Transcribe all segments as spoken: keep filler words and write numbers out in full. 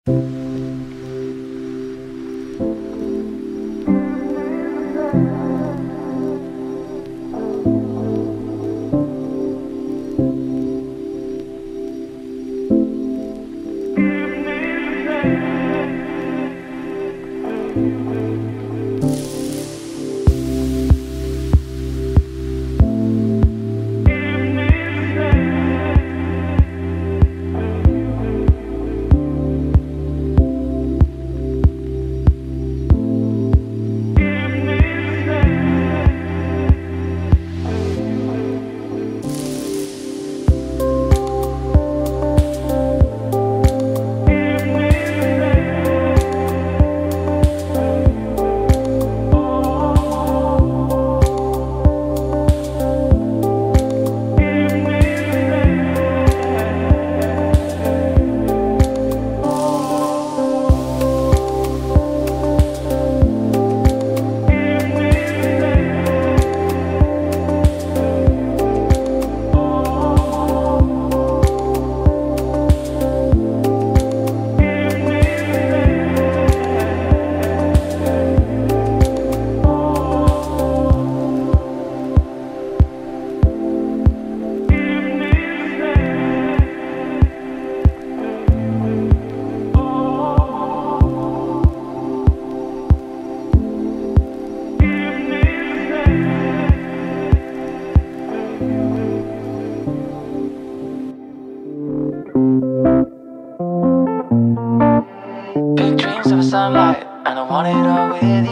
Big dreams of a sunlight, and I want it all with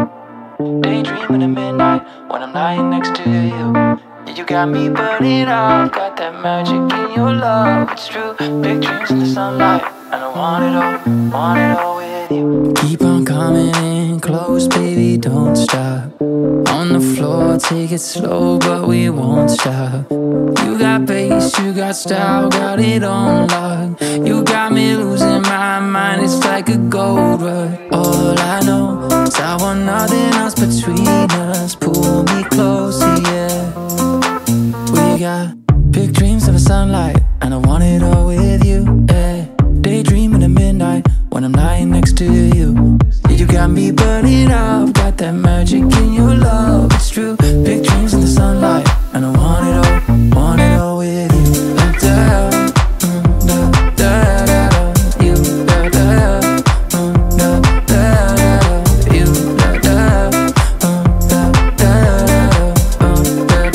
you. Daydreaming at midnight when I'm lying next to you. Yeah, you got me burning up, got that magic in your love. It's true. Big dreams in the sunlight, and I want it all, want it all with you. Keep on coming in close, baby, don't stop. On the floor, take it slow, but we won't stop. You got bass, you got style, got it on lock. You got me losing my mind, it's like a gold rush. All I know is I want nothing else between us. Pull me closer, yeah. We got big dreams of a sunlight, and I want it all with you, yeah. Daydreaming at midnight when I'm lying next to you. Yeah, you got me burning up, got that magic in your love. It's true. Big dreams in the sunlight, and I want it all, want it all with you. Da, da, da, da, da, da, you, da, da, da, da, da, you, da, da, da, da, da,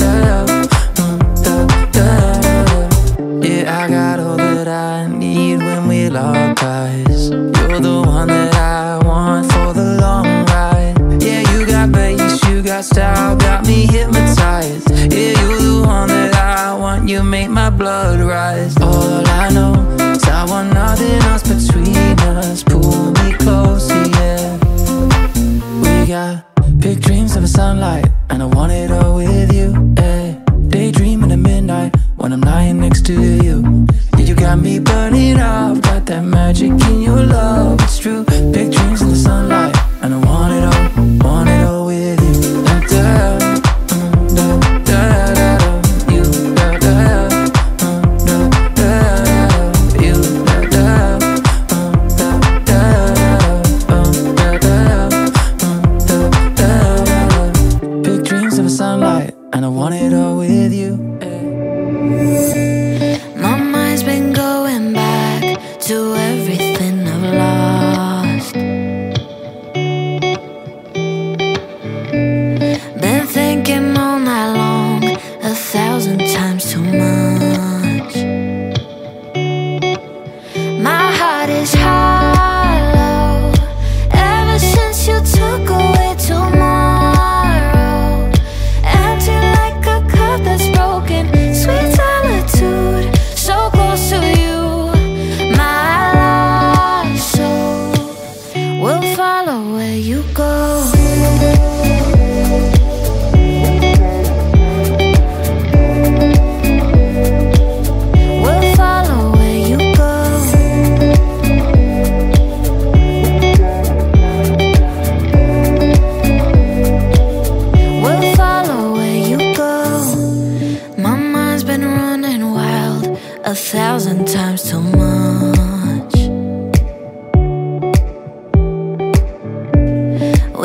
da, da, da. Yeah, I got all that I need when we lock eyes. You're the one that I want for the long ride. Yeah, you got bass, you got style, got me hypnotized. Yeah, you're the one that I want, you make my blood rise. All I know is I want nothing else between us. Pull me closer, yeah. We got big dreams of a sunlight, and I want it all with you, yeah. Daydreaming at midnight when I'm lying next to you. Yeah, you got me burning up, got that magic in your love. It's true. Big dreams in the sunlight, and I want it all, want it all with you. Da, da, da, da, da, da, you, da, da, da, da, da, you, da, da, da, da, da, da, da. Big dreams of a sunlight, and I want it all with you. My mind's been going back to everything I've lost.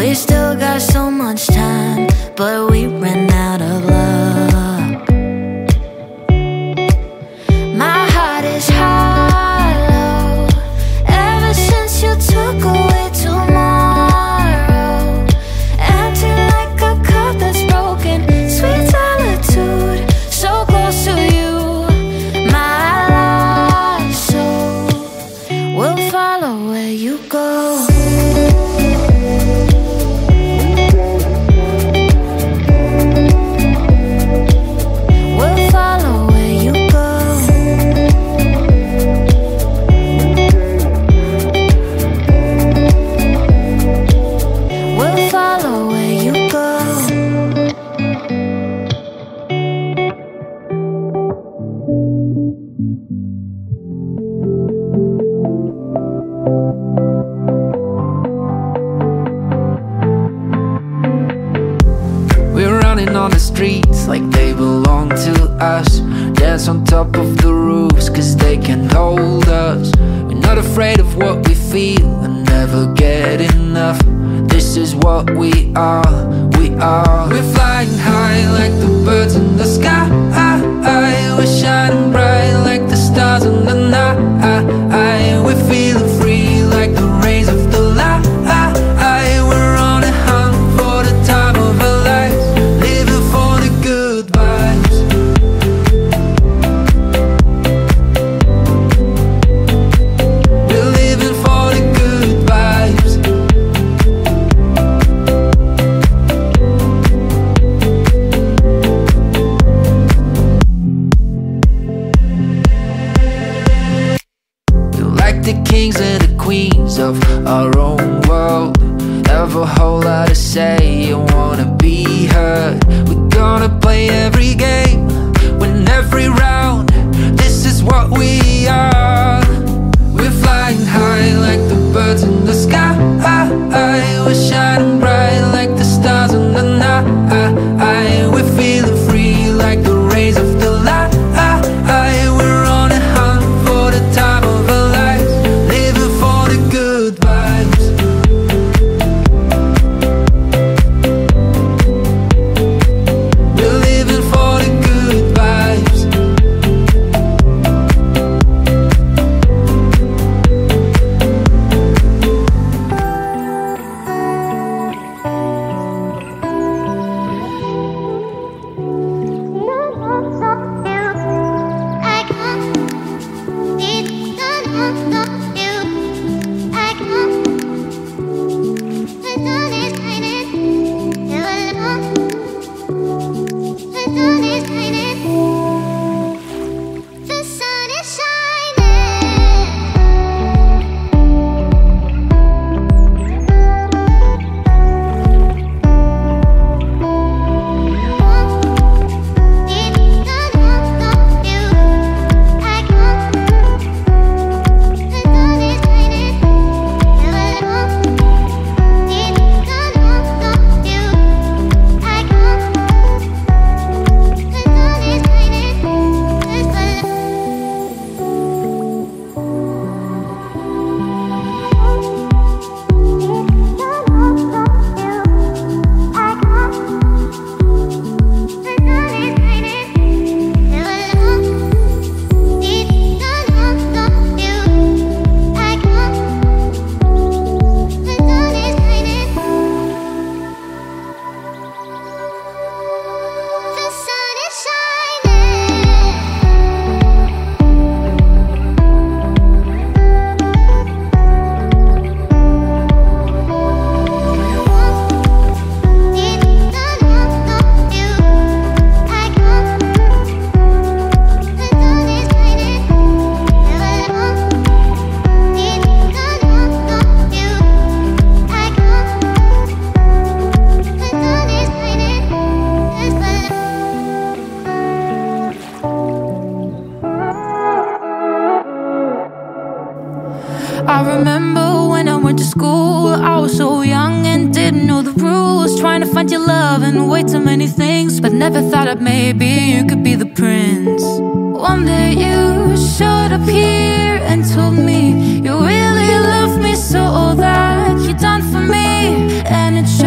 We still got so much time, but we ran out of luck. My heart is hollow ever since you took away tomorrow. Empty like a cup that's broken. Sweet solitude, so close to you. My lost soul will follow where you go. On the streets like they belong to us. Dance on top of the roofs cause they can hold us. We're not afraid of what we feel and never get enough. This is what we are, we are. We're flying high like the birds in the sky. We're shining bright like the stars in the night. We're feeling free like the rays of the light. We're on a hunt for the time of our lives. Good vibes. We're living for the good vibes. We're like the kings and the queens of our own world. Have a whole lot to say and wanna be heard. We're gonna play every game, win every round. This is what we are. We're flying high like the birds in the sky. We're shining bright like the stars in the night. We're feeling free like the rays of the light. We're on a hunt for the time of our lives. Living for the good vibes. I remember when I went to school, I was so young and didn't know the rules. Trying to find your love and way too many things, but never thought that maybe you could be the prince. One day you showed up here and told me you really loved me, so all that you done for me, and it showed.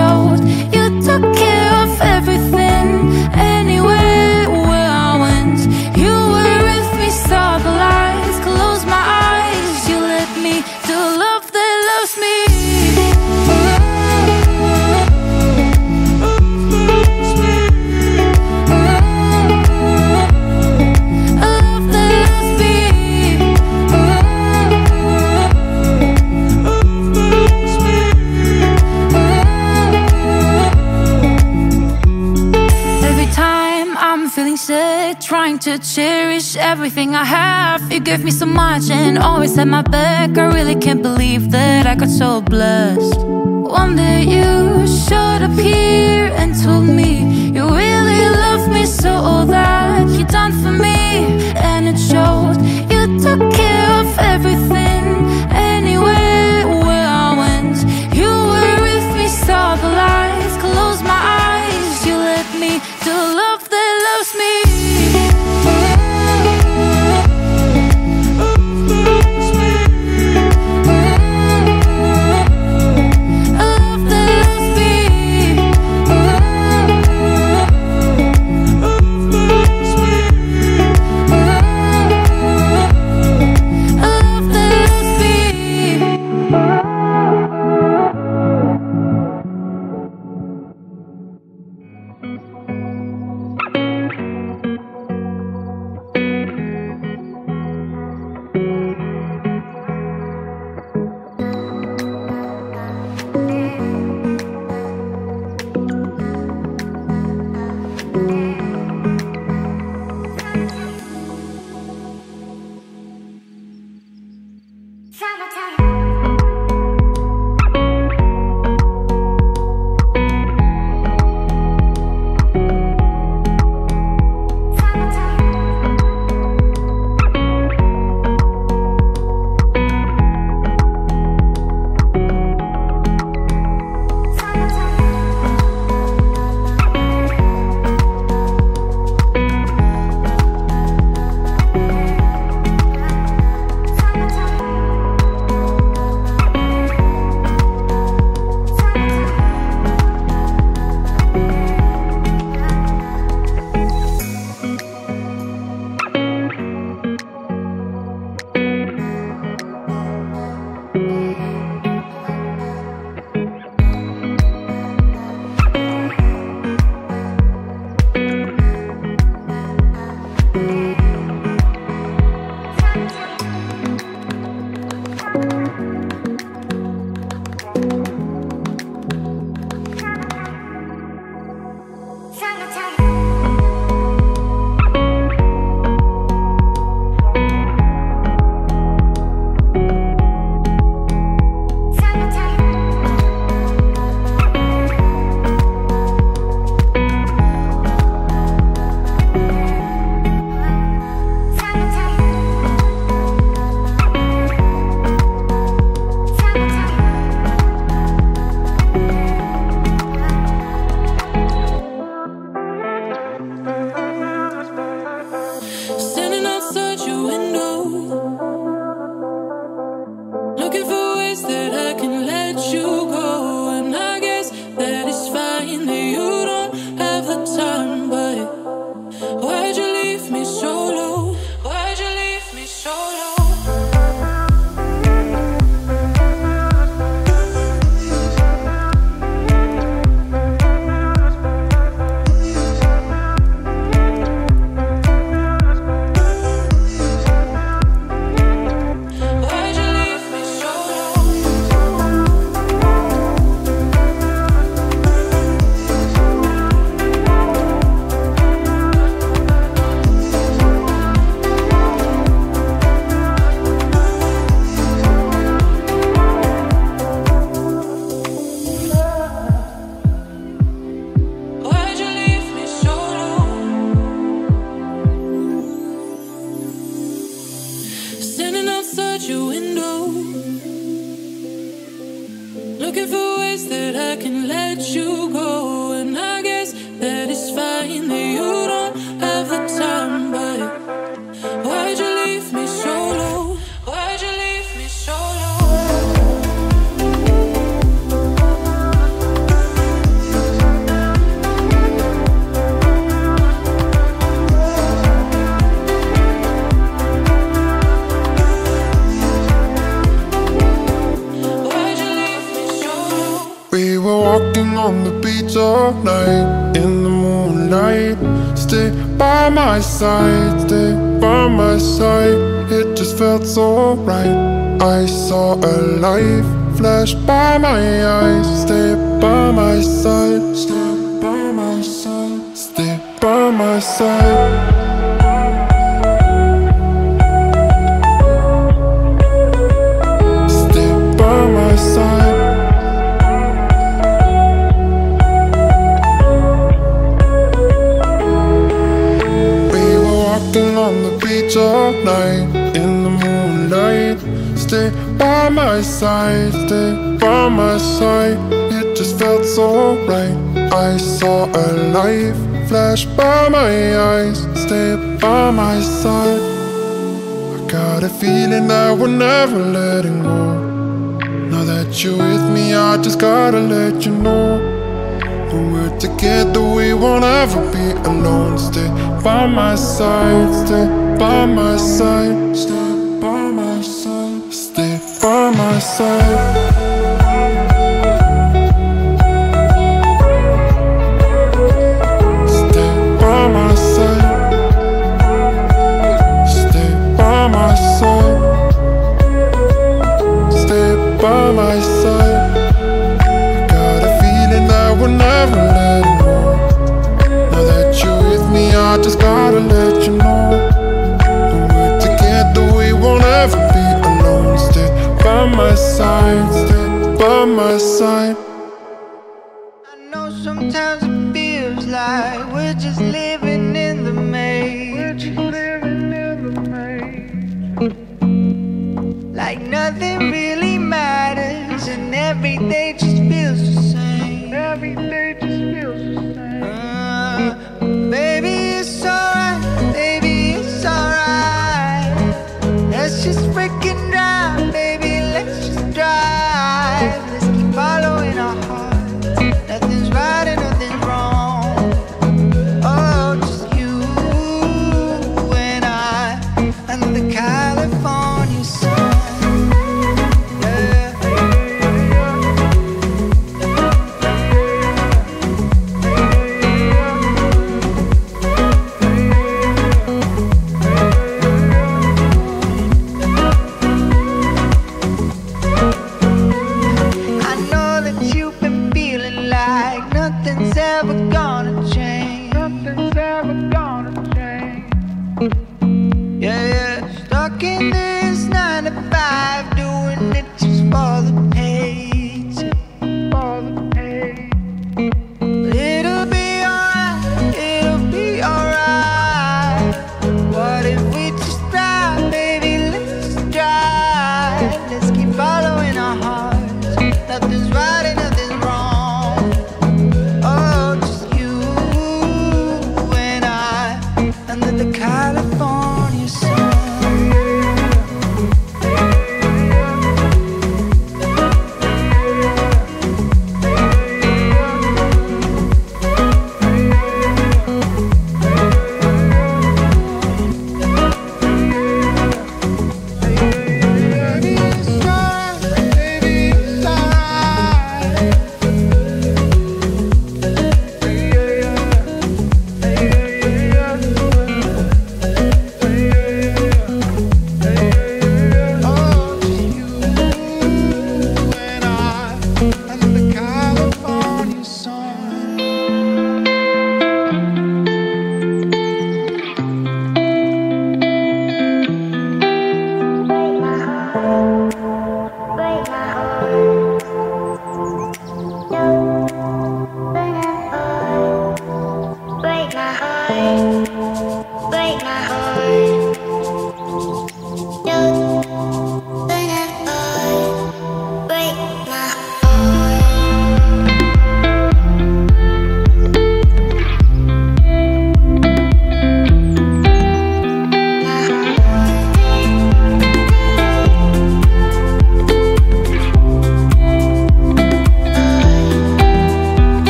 trying to cherish everything I have. You gave me so much and always had my back. I really can't believe that I got so blessed. One day you showed up here and told me you really love me, so all that you done for me, and it showed. You took care of everything. Anywhere where I went, you were with me, saw the light, closed my eyes. You led me to a love that loves me. on the beach all night, in the moonlight. Stay by my side, stay by my side. It just felt so right. I saw a light flash by my eyes. Stay by my side, stay by my side, stay by my side. side, stay by my side. It just felt so right. I saw a light flash by my eyes, stay by my side. I got a feeling that we're never letting go. Now that you're with me, I just gotta let you know, when we're together we won't ever be alone. Stay by my side, stay by my side, stay by my side, stay by my side. By my side, I got a feeling that we're never letting go. Now that you're with me, I just gotta let you know, when we're together we won't ever be alone. Stay by my side, stay by my side. I know sometimes it feels like we're just living in the matrix, like nothing really matters and every day just feels the same. Every day just feels the same. Uh, baby, it's alright. Baby, it's alright. Let's just freaking drive, baby. Let's just drive. Let's keep following our heart. Nothing's right and nothing's wrong. Oh, just you and I under the California sun.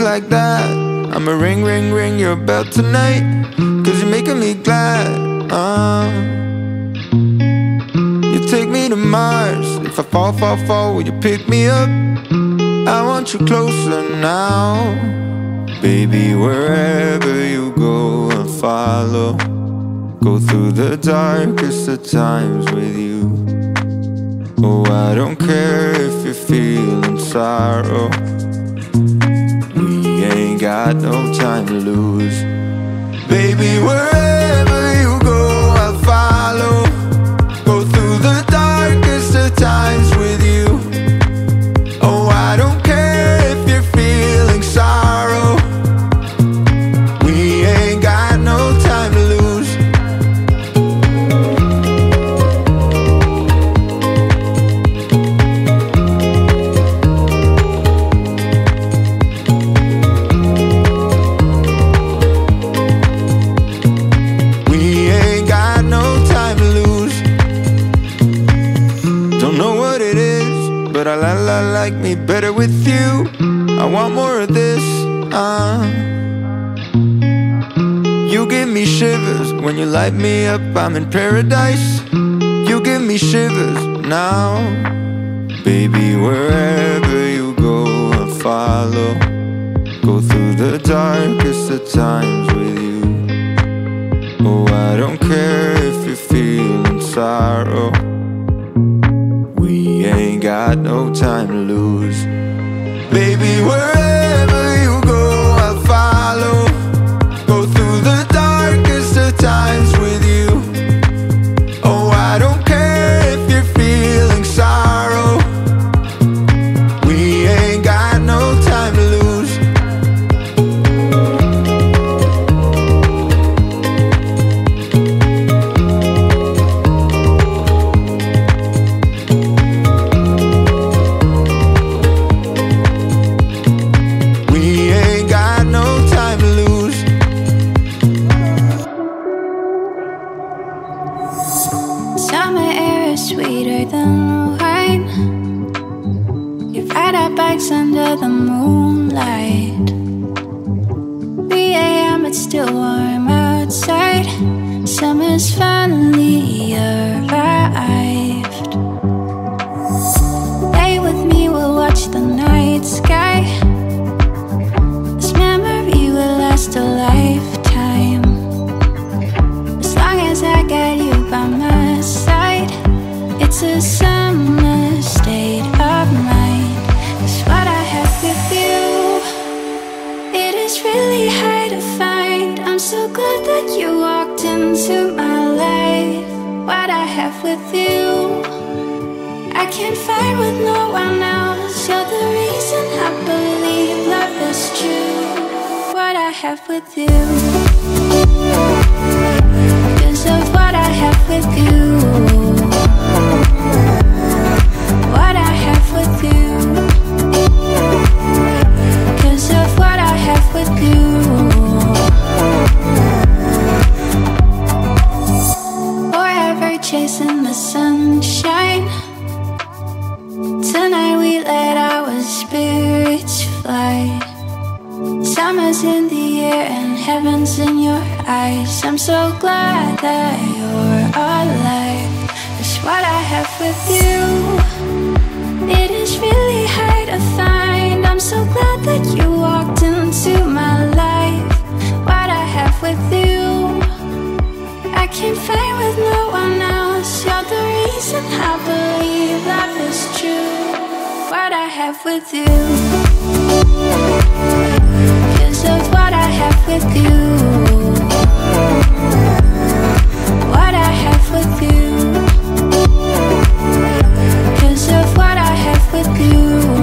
like that. I'ma ring, ring, ring your bell tonight, 'cause you're making me glad. uh. You take me to Mars. If I fall, fall, fall, will you pick me up? I want you closer now. Baby, wherever you go, I'll follow. Go through the darkest of times with you. Oh, I don't care if you're feeling sorrow. We ain't got no time to lose. Baby, wherever you go, I'll follow. Go through the darkest of times with you. Oh, I don't care if you're feeling sorrow. We ain't got no time to lose. But I la la like me better with you. I want more of this. uh. You give me shivers when you light me up. I'm in paradise. You give me shivers now. Baby, wherever you go, I'll follow. Go through the darkest of times with you. Oh, I don't care if you're feeling sorrow. We ain't got no time to lose. Baby, wherever you go, I'll follow. Go through the darkest of times with you. Oh, I don't care if you're feeling sorrow. We ain't got no time to lose. Under the moonlight, three a m it's still warm outside. Summer's finally arrived. Stay with me, we'll watch the night sky. This memory will last a lifetime. As long as I got you by my side, it's a summer state of mind. What I have with you, it is really hard to find. I'm so glad that you walked into my life. What I have with you, I can't find with no one else. You're the reason I believe love is true. What I have with you, 'cause of what I have with you. What I have with you, 'cause of what I have with you. Forever chasing the sunshine. Tonight we let our spirits fly. Summer's in the air and heaven's in your eyes. I'm so glad that you're alive. It's what I have with you. It is really hard to find. I'm so glad that you walked into my life. What I have with you, I can't find with no one else. You're the reason I believe love is true. What I have with you, 'cause of what I have with you. What I have with you, 'cause of what I have with you.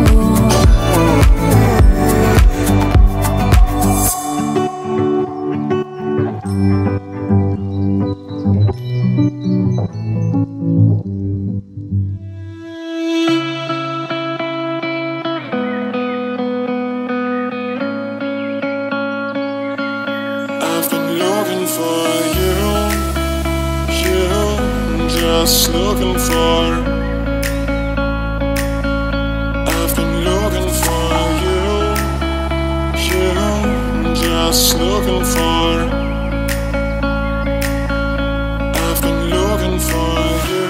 Just looking for, I've been looking for you, you, just looking for. I've been looking for you.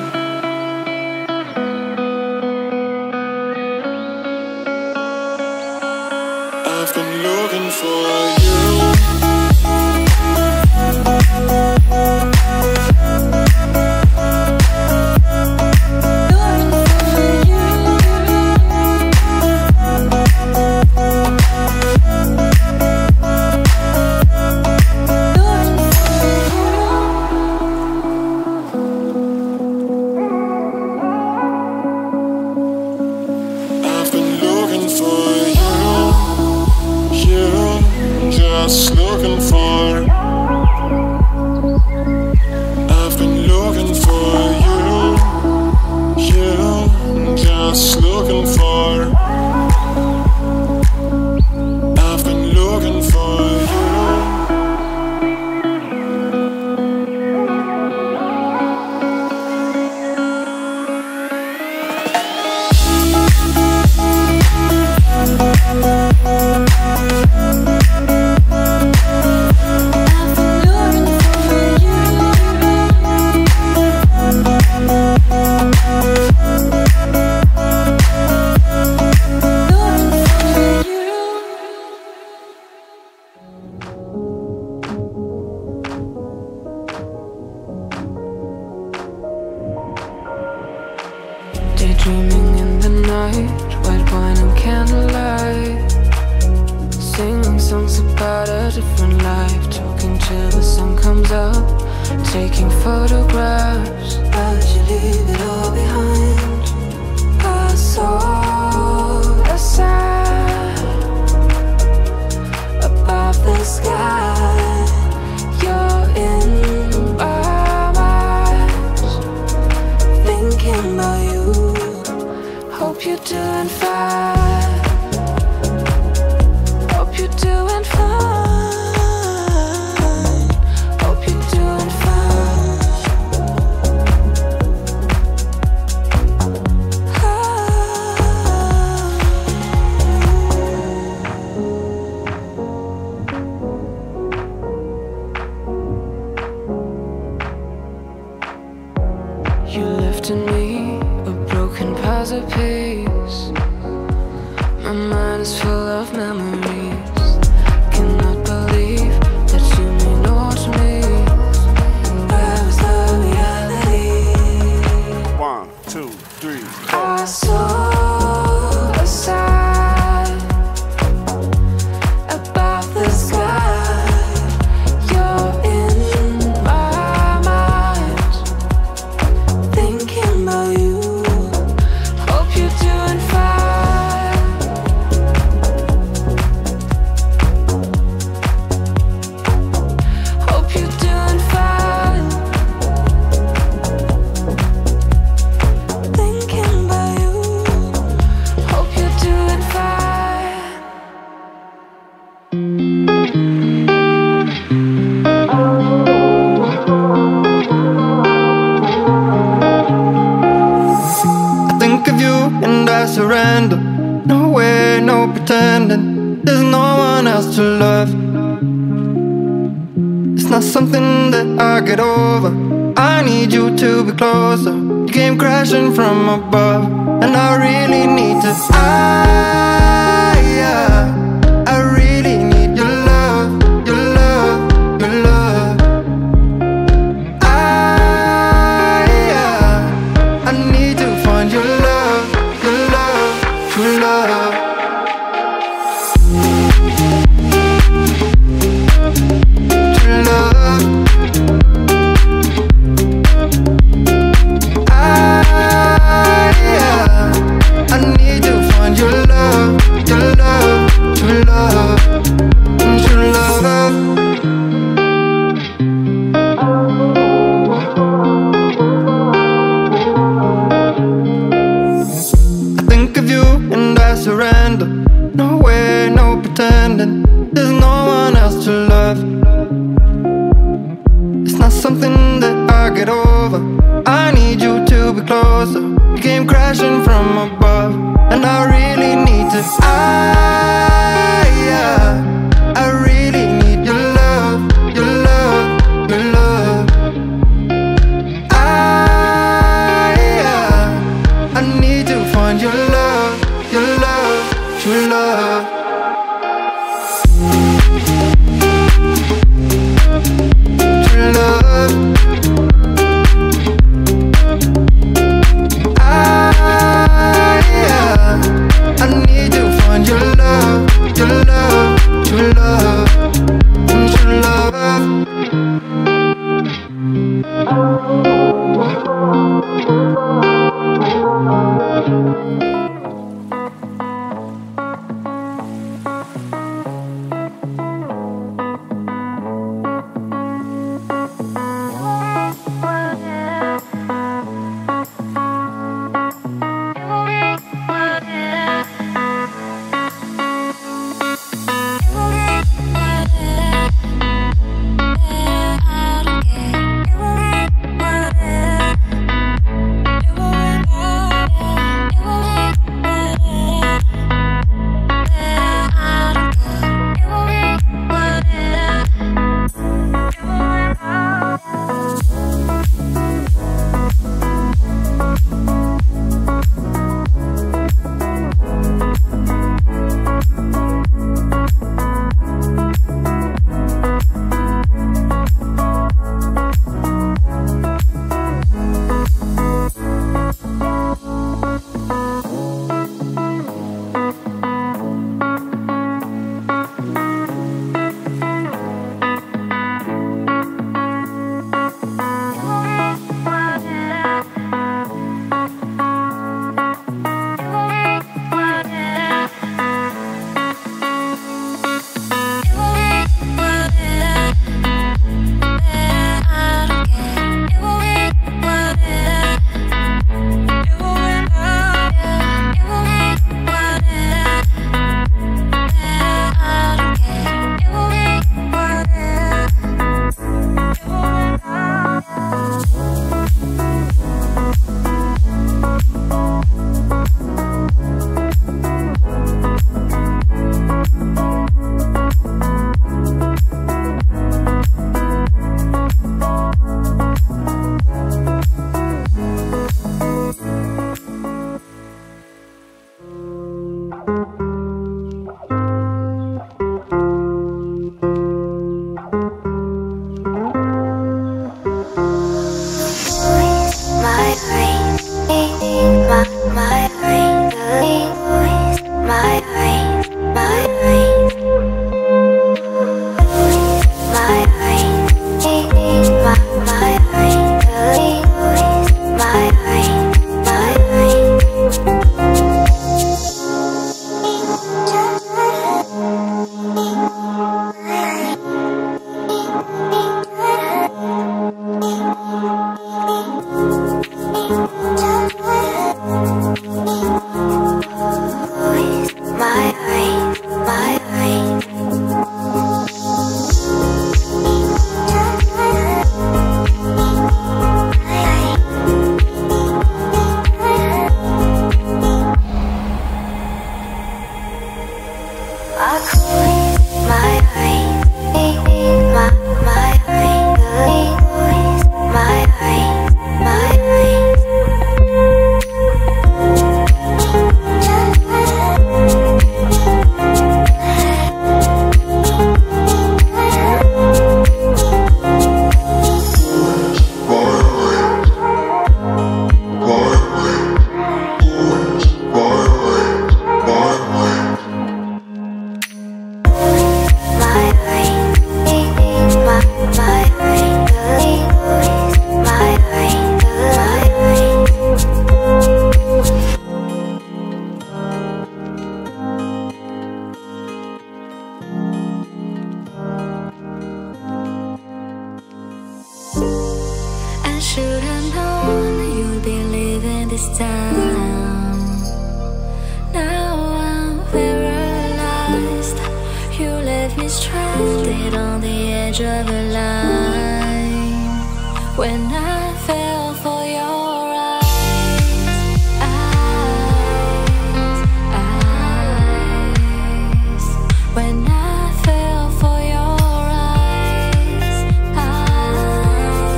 I've been looking for you. Just looking for. I've been looking for you. You, just looking for. I've been looking for you. Daydreaming in the night, white wine and candlelight, singing songs about a different life, talking till the sun comes up, taking photographs. But you leave it all behind. I saw a sign above the sky. You're in my mind, thinking about you. Hope you're doing fine. Hope you're doing fine. Hope you're doing fine. You left in me a broken puzzle piece. My mind is full of memories. Cannot believe that you mean all to me. Where was the reality? One, two, three, I saw a sign above the sky. You're in my mind, thinking about you. Hope you're doing fine. Hope you're doing fine. Thinking about you. Hope you're doing fine. I think of you and I surrender. No way, no pretending. There's no one else to love. It's not something that I get over. I need you to be closer. You came crashing from above, and I really need to. I, yeah, I really need your love, your love, your love. I, yeah, I need to find your love, your love, your love. Your love. I, yeah, I need to find your love, your love, your love, your love. I think of you and I surrender. No way, no pretending. There's no one else to love. It's not something that I get over. I need you to be closer. You came crashing from above, and I really need to. I, yeah, I really find your love, your love, true love. True love. I, yeah, I need to find your love, your love, true love, true love.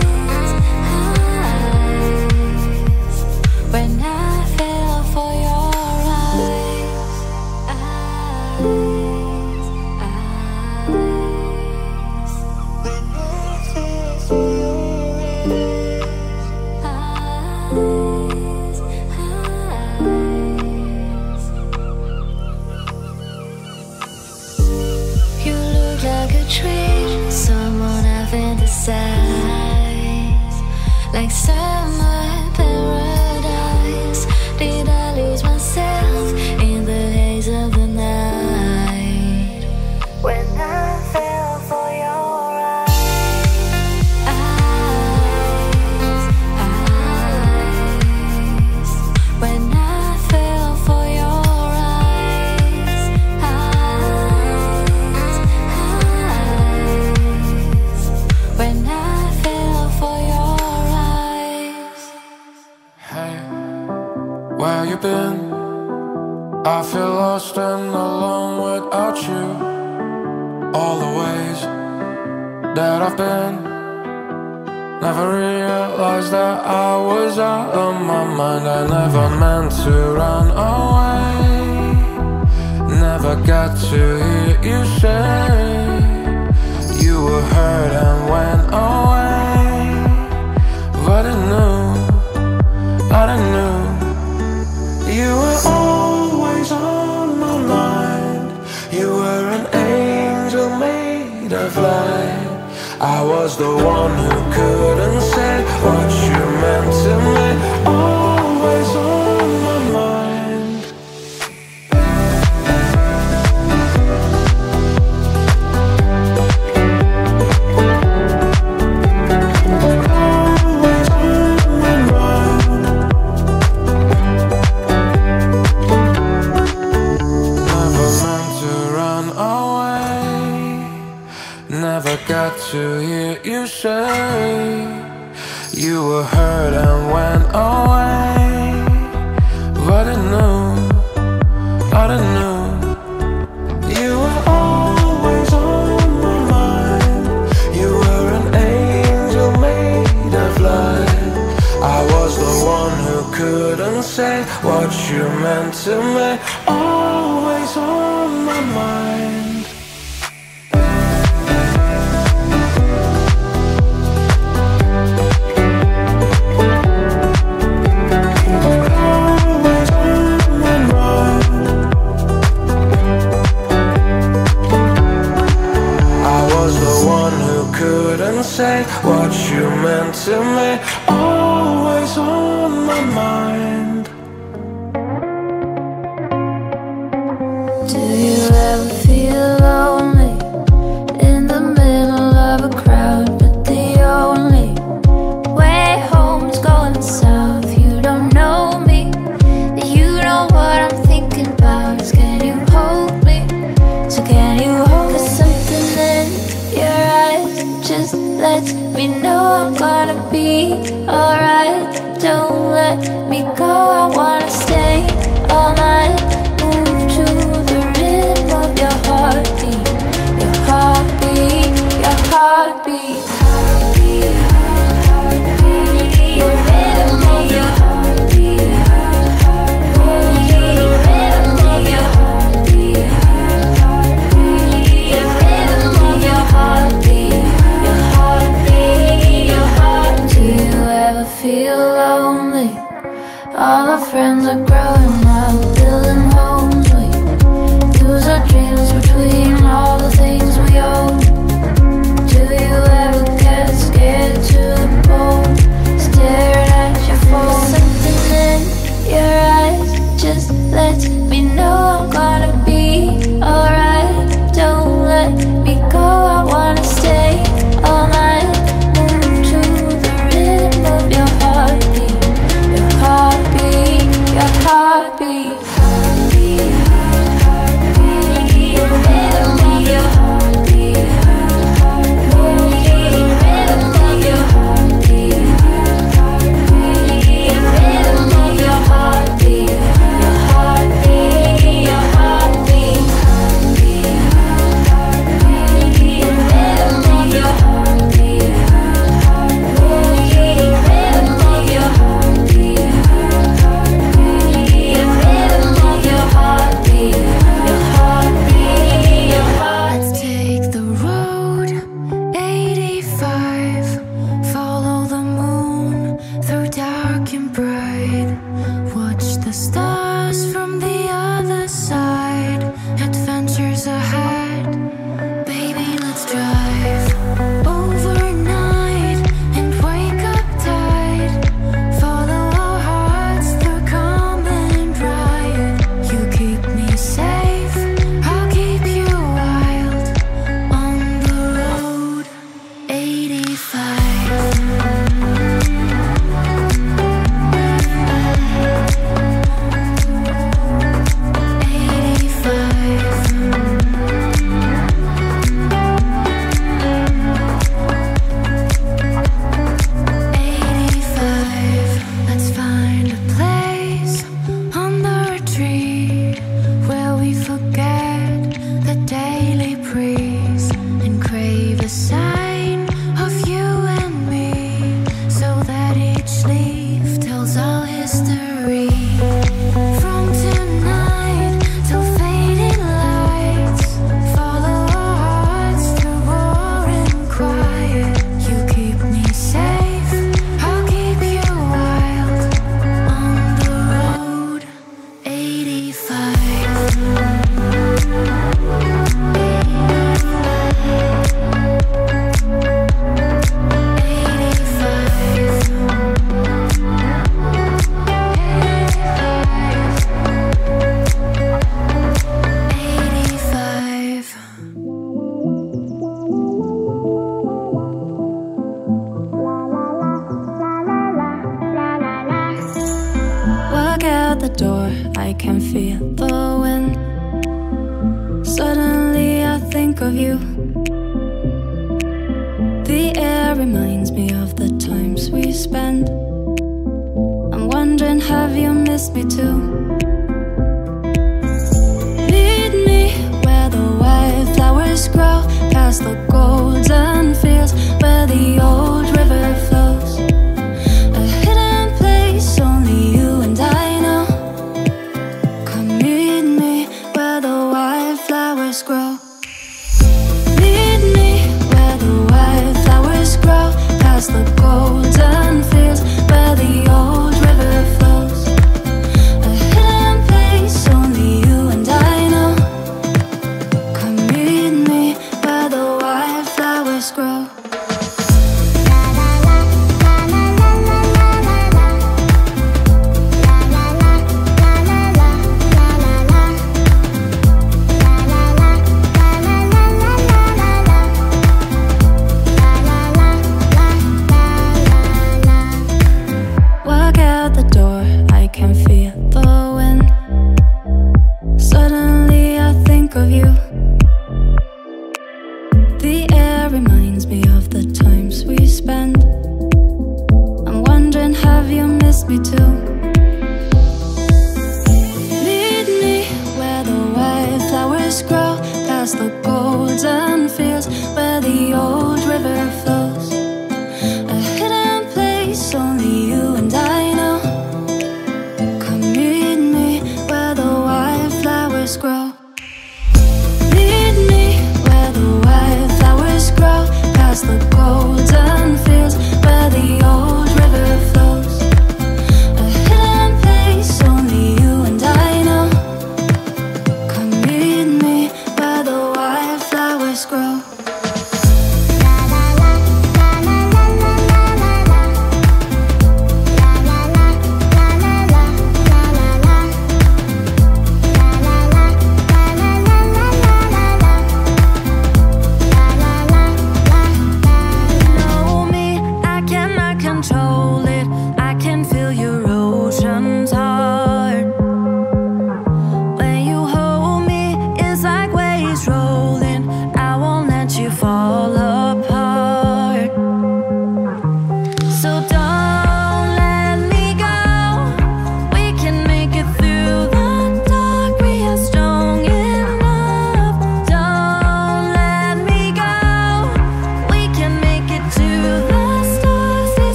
When I fell for your I feel lost and alone without you. All the ways that I've been, never realized that I was out of my mind. I never meant to run away, never got to hear you say you were hurt and went away. But I knew, but I knew you were always on my mind. You were an angel made of light. I was the one who couldn't say what you meant to me. Always on my mind. Always on my mind. Never meant to run away, never got to hear you say you were hurt and went away. But I knew, but I knew you were always on my mind. You were an angel made of light. I was the one who couldn't say what you meant to me. Always on my mind. Couldn't say what you meant to me. Always on my mind. Do you ever feel The door, I can feel the wind. Suddenly I think of you. The air reminds me of the times we spent. I'm wondering, have you missed me too? Meet me where the wildflowers grow, past the golden fields where the old river flows. A hidden place only you and I know. Grow. Meet me where the wildflowers grow, past the golden fields where the old river flows. A hidden place only you and I know. Come meet me where the wildflowers grow.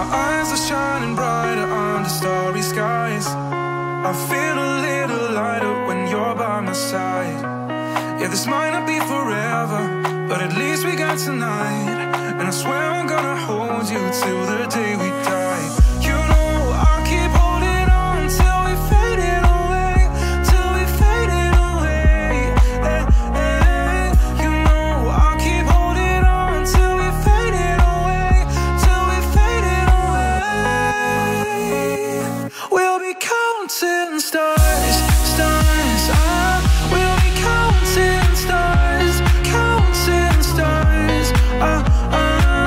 eyes are shining brighter under starry skies. I feel a little lighter when you're by my side. Yeah, this might not be forever, but at least we got tonight. And I swear I'm gonna hold you till the day we die. You know I'll keep holding on till we fade it away, till we fade it away. Eh, eh. You know I'll keep holding on till we fade it away, till we fade it away. We'll be counting stars, stars. I will be counting stars, counting stars. Uh, uh.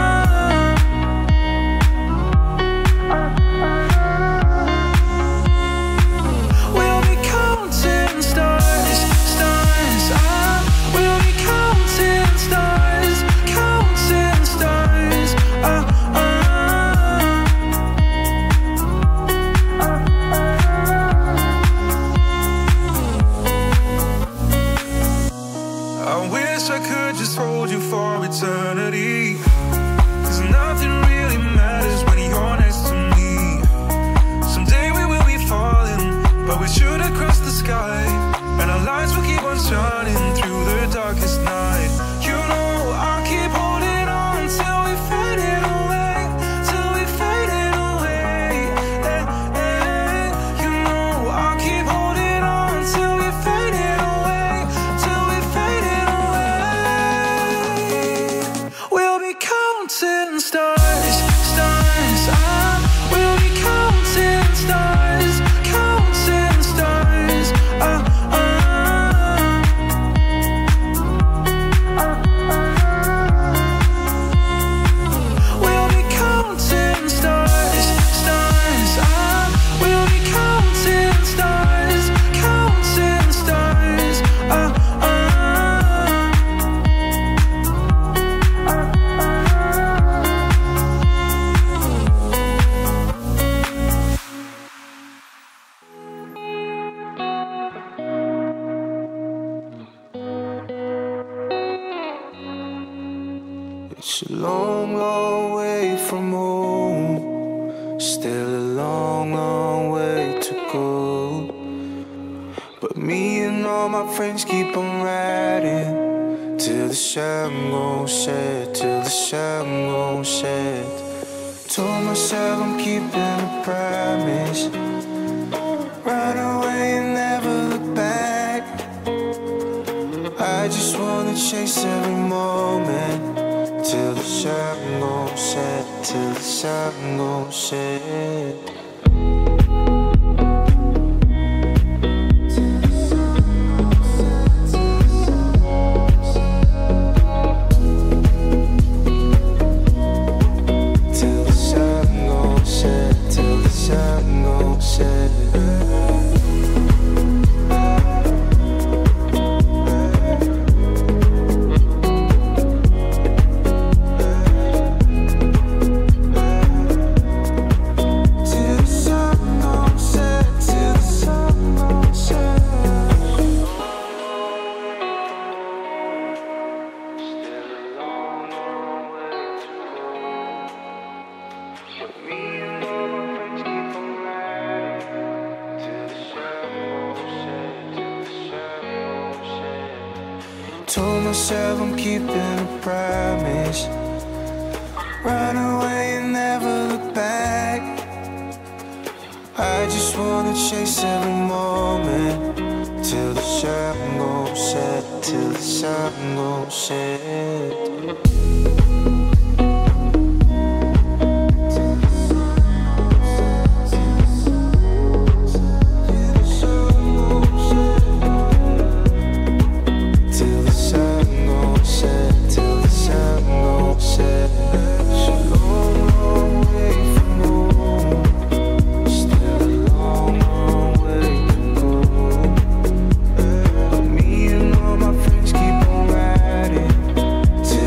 We'll be counting stars, stars. I will be counting stars, counting stars. Uh, uh. I wish I could just hold you for eternity, 'cause nothing really matters when you're next to me. Someday we will be falling, but we should have crossed the sky, and our lights will keep on shining through the darkest night. You know I'll keep holding on till we fade it away, till we fade it away. Eh, eh. You know I'll keep holding on till we fade it away, till we fade it away. We'll be counting stars, stars. I will be counting stars, counting stars. Uh, uh. We'll be counting stars, stars. I will be counting stars, counting stars. Uh, uh. It's a long, long way from home. Still a long, long way to go. But me and all my friends keep on riding till the sun gon' set, till the sun gon' set. Told myself I'm keeping a promise. Run away and never look back. I just wanna chase every moment till the sun gon' set, till the sun gon' set. Till the sun gon' set, till the sun gon' set. Told myself I'm keeping a promise. Run away and never look back. I just wanna chase every moment till the sun gon' set, till the sun gon' set. Till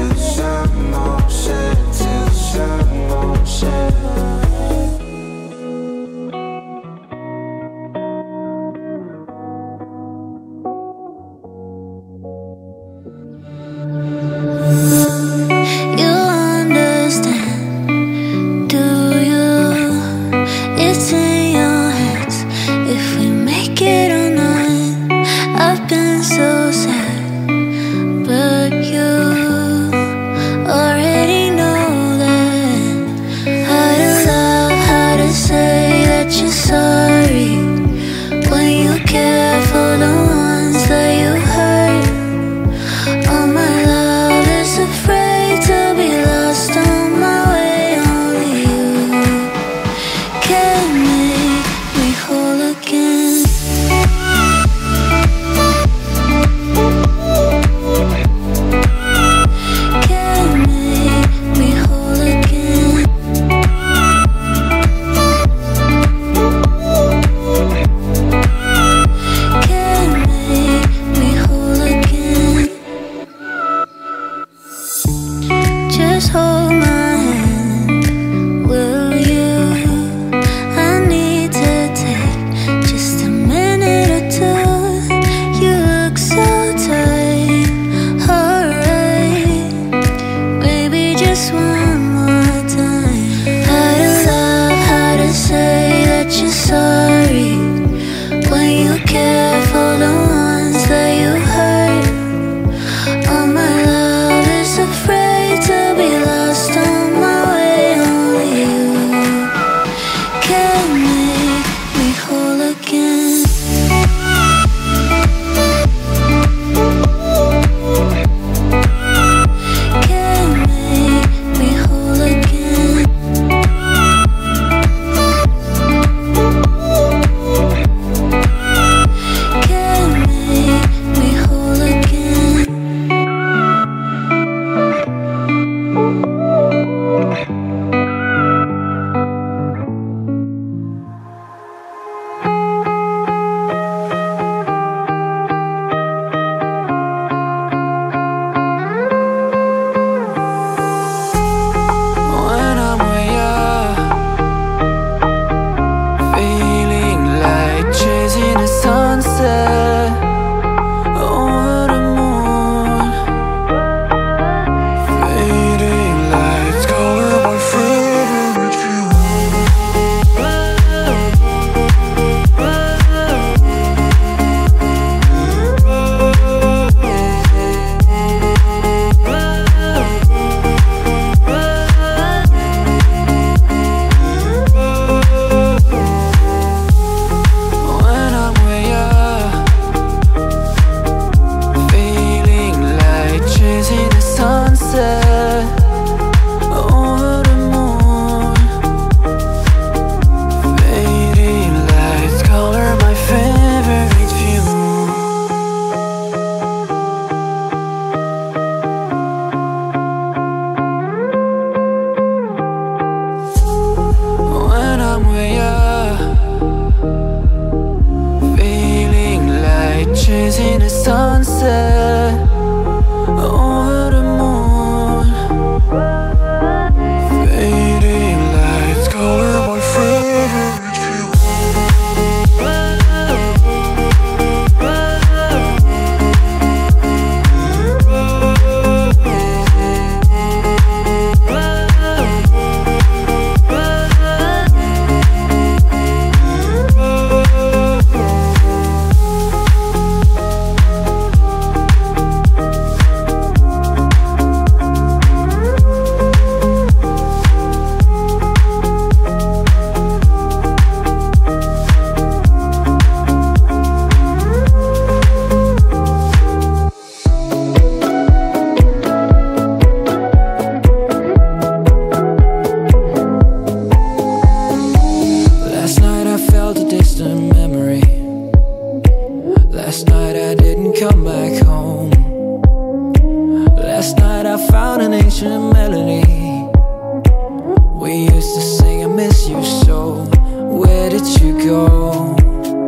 miss you so. Where did you go?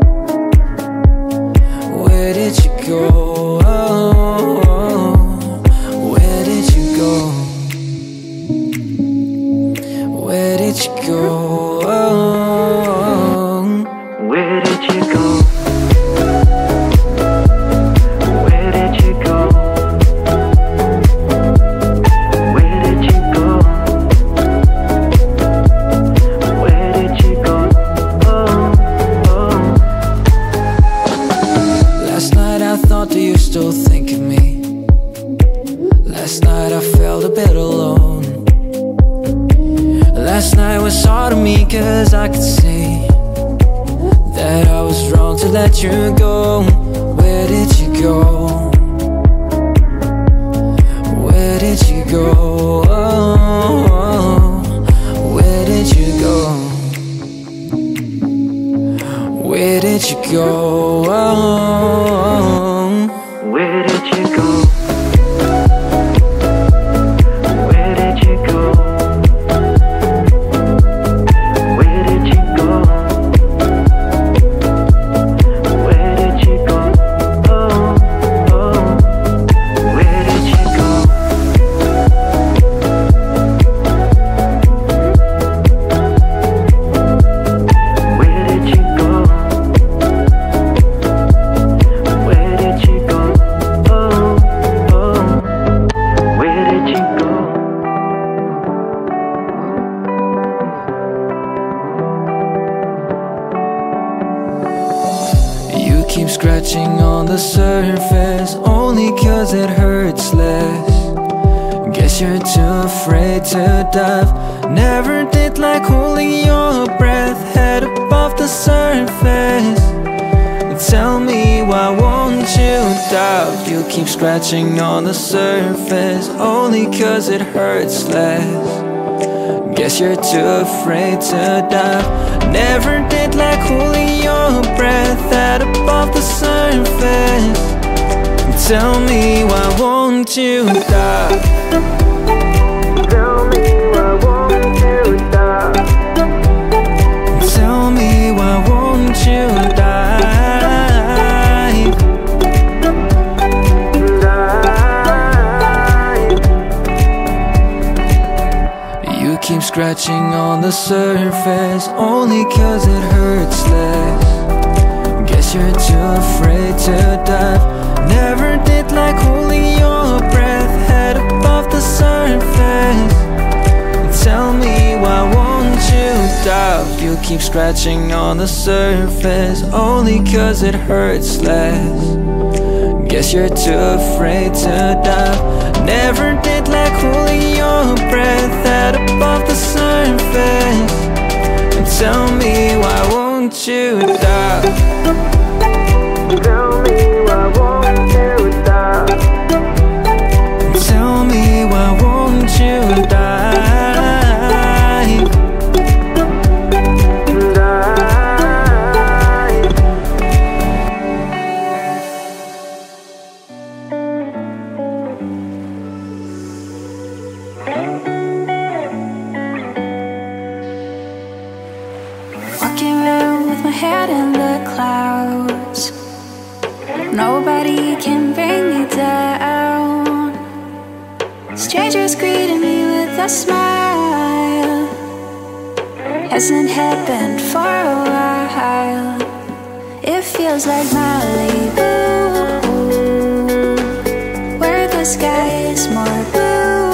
Where did you go? Where did you go? Where did you go? Where did you go? Where did you go? Where did you go? Where did you go? Oh, oh. Last night I thought, do you still think of me? Last night I felt a bit alone. Last night was hard on me, cause I could see that I was wrong to let you go. Where did you go? Where did you go? Where did you go? Where did you go? Where did you go? Where did you go? Where did you go? Where did you go? Oh, oh. Where did you go? Where did you go? Where did you go? Oh, oh. Where did you go? You keep scratching on the surface, only cause it hurts less. Guess you're too afraid to dive. Never did like holding your breath, head above the surface. Tell me, why won't you dive? You keep scratching on the surface, only cause it hurts less. Guess you're too afraid to dive. Never did like holding your breath, head above the surface. Tell me, why won't you dive? Tell me, why won't you dive? Tell me, why won't you dive? Dive. You keep scratching on the surface, only cause it hurts less. Guess you're too afraid to dive. Never did like holding your breath, head above the surface. Tell me, why won't you dive? You keep scratching on the surface, only cause it hurts less. Guess you're too afraid to dive. Never did like holding your breath, head above the surface. Tell me, why won't you dive? Tell me, why won't you dive? Tell me, why won't you dive? Dive. Walking around with my head in the clouds. Nobody can bring me down. Strangers greeting me with a smile. Hasn't happened for a while. It feels like Malibu, where the sky is more blue.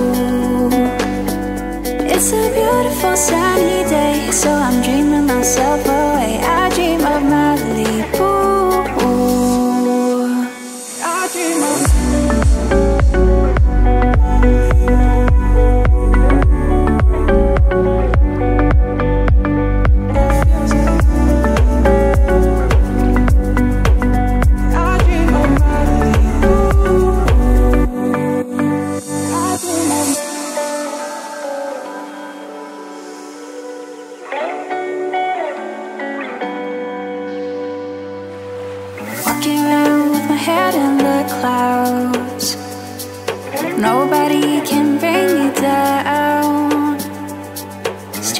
It's a beautiful sunny day, so I'm dreaming myself away. I dream of Malibu. I dream of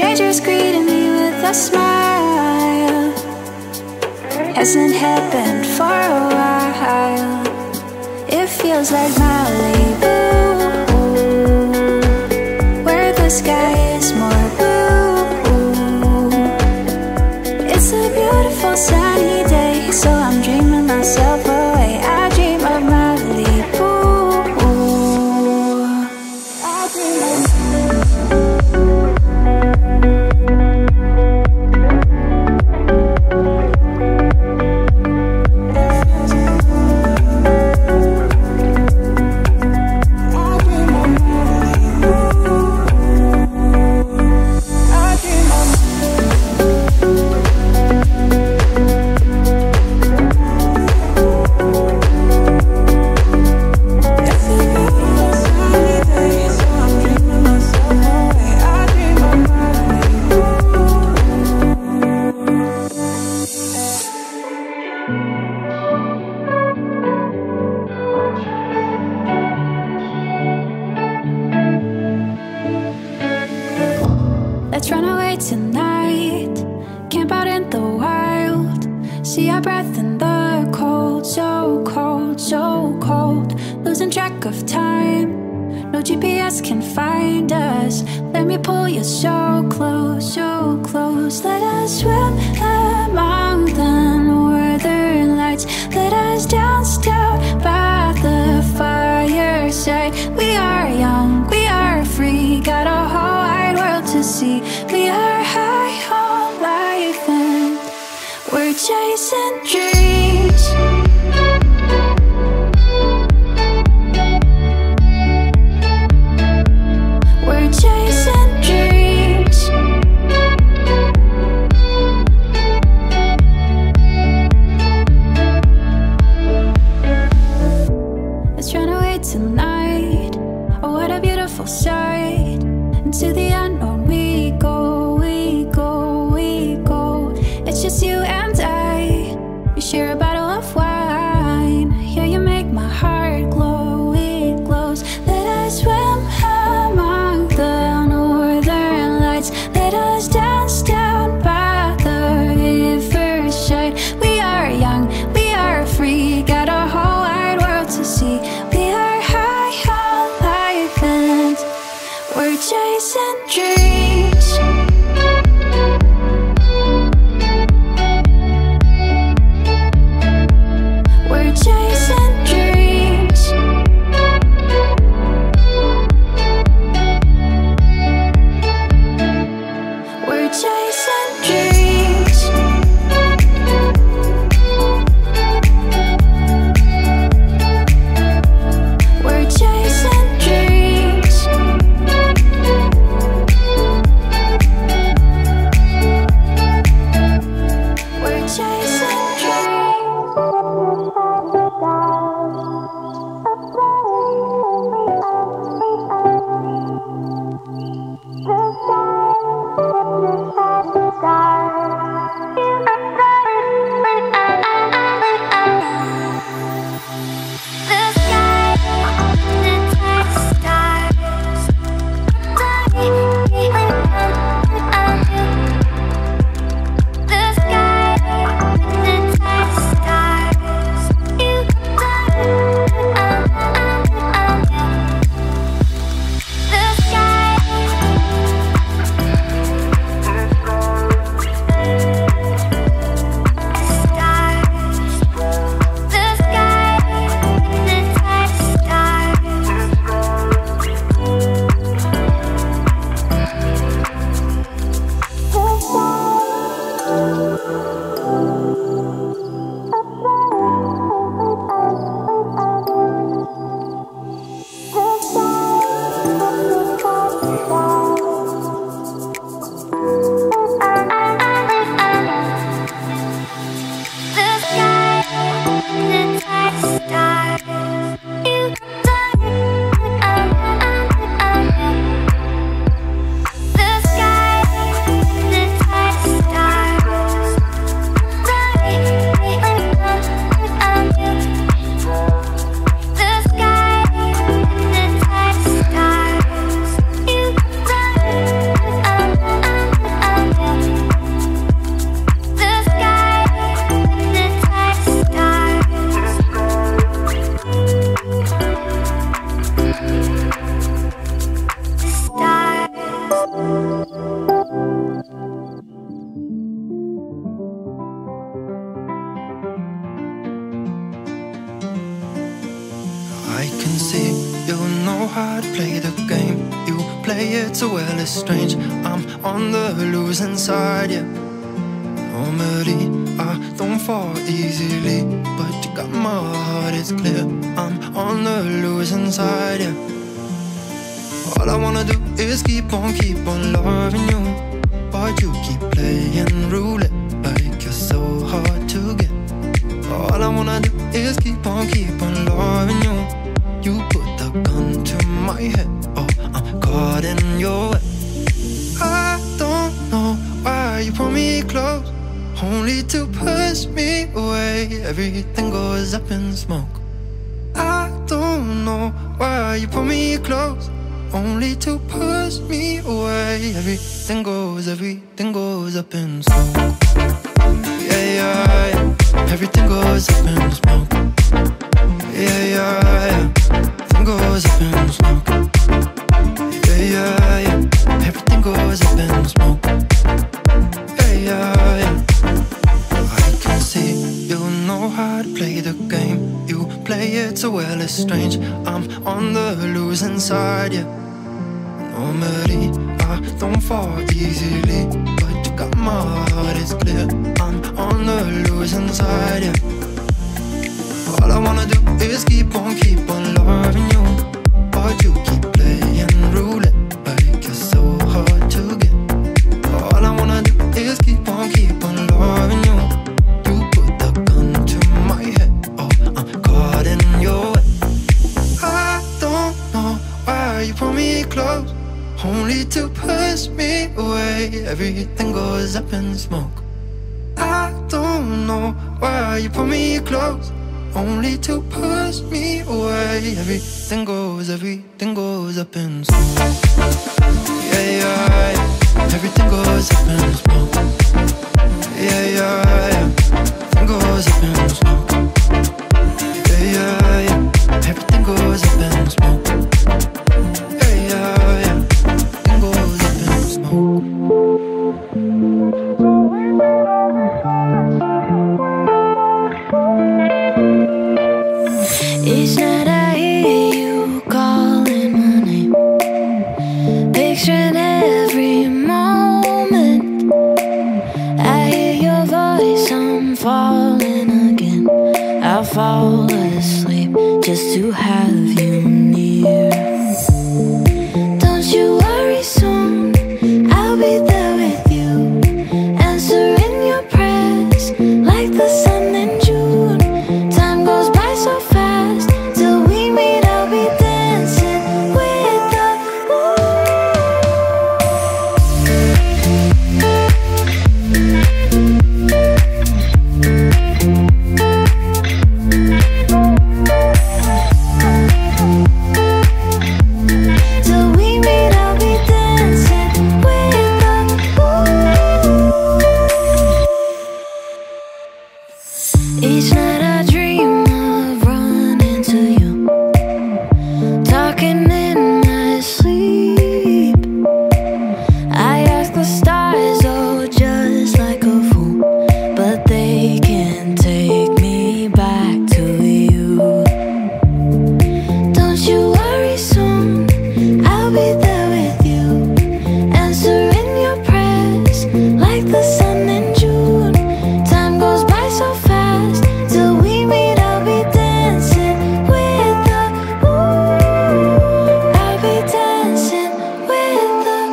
Strangers greeting me with a smile. Hasn't happened for a while. It feels like Malibu, where the sky is more blue. It's a beautiful sunny day, so I'm dreaming myself away. I dream of Malibu. I dream of Let's run away tonight, camp out in the wild. See our breath in the cold, so cold, so cold. Losing track of time, no G P S can find us. Let me pull you so close, so close. Let us swim among the northern lights. Let us dance down by the fireside. We are young, we are free, got a whole wide world to see. We are high on life and we're chasing dreams. We're chasing dreams. Let's run away tonight. Oh, what a beautiful sight. Into the unknown we go, we go, we go. It's just you and I. We share a bottle of wine. Yeah, you make my heart glow, it glows. Let us swim among the northern lights. Let us dance down by the riverside. We are young, we are free, got a whole wide world to see. We are high on life and we're chasing dreams. We're chasing dreams. We're chasing dreams. We're chasing dreams. We're chasing dreams. can see you know how to play the game. You play it so well, it's strange. I'm on the losing side, yeah. Normally, I don't fall easily, but you got my heart, it's clear. I'm on the losing side, yeah. All I wanna do is keep on, keep on loving you, but you keep playing roulette like you're so hard to get. All I wanna do is keep on, keep on loving you. You put the gun to my head, oh, I'm caught in your web. I don't know why you pull me close, only to push me away. Everything goes up in smoke. I don't know why you pull me close, only to push me away. Everything goes, everything goes up in smoke. Yeah, yeah, yeah. Everything goes up in smoke. Yeah, yeah, yeah. Everything goes up in smoke. Yeah, yeah, yeah. Everything goes up in smoke. Yeah, yeah, yeah. I can see you know how to play the game. You play it so well, it's strange. I'm on the losing side, yeah. Normally, I don't fall easily, but you got my heart, it's clear. I'm on the losing side, yeah. All I wanna do is keep on, keep on loving you, but you keep playing roulette like you're so hard to get. All I wanna do is keep on, keep on loving you. You put the gun to my head, oh, I'm caught in your web. I don't know why you pull me close, only to push me away. Everything goes up in smoke. I don't know why you pull me close, only to push me away. Everything goes, everything goes up in smoke. Yeah, yeah, yeah. Everything goes up in smoke. Yeah, yeah, yeah. Everything goes up in smoke. Yeah, yeah, yeah. Everything goes up in smoke. Yeah, yeah, yeah. Everything goes up in smoke. Each night I hear you calling my name, picturing every moment. I hear your voice, I'm falling again. I'll fall asleep just to have you near. Don't you worry, soon I'll be there with you, answering your prayers like the sun in June. Time goes by so fast, till we meet I'll be dancing with the till we meet I'll be dancing with the each night I dream of running to you, talking in my sleep. I ask the stars, oh, just like a fool, but they can't take me back to you. Don't you worry, soon I'll be there with you, answering your prayers like the sun in June. Time goes by so fast, till we meet I'll be dancing with the ooh. I'll be dancing with the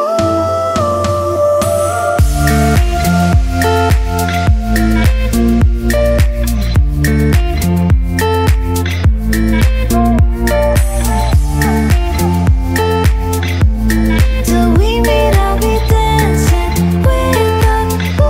till we meet I'll be dancing with the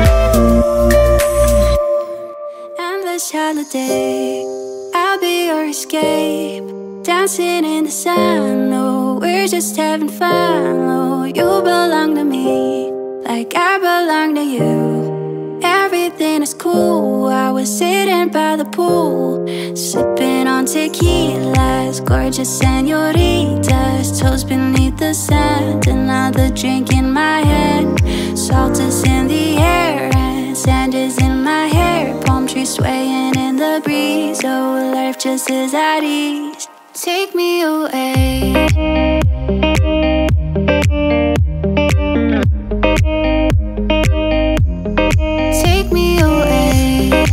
ooh. Endless holiday, I'll be your escape, dancing in the sun. No, we're just having fun. Oh, you belong to me like I belong to you. Everything is cool. I was sitting by the pool, sipping on tequilas, gorgeous senoritas, toes beneath the sand. Another drink in my hand, salt is in the air and sand is in my hair. Palm trees swaying in the breeze, oh, life just is at ease. Take me away. Take me away.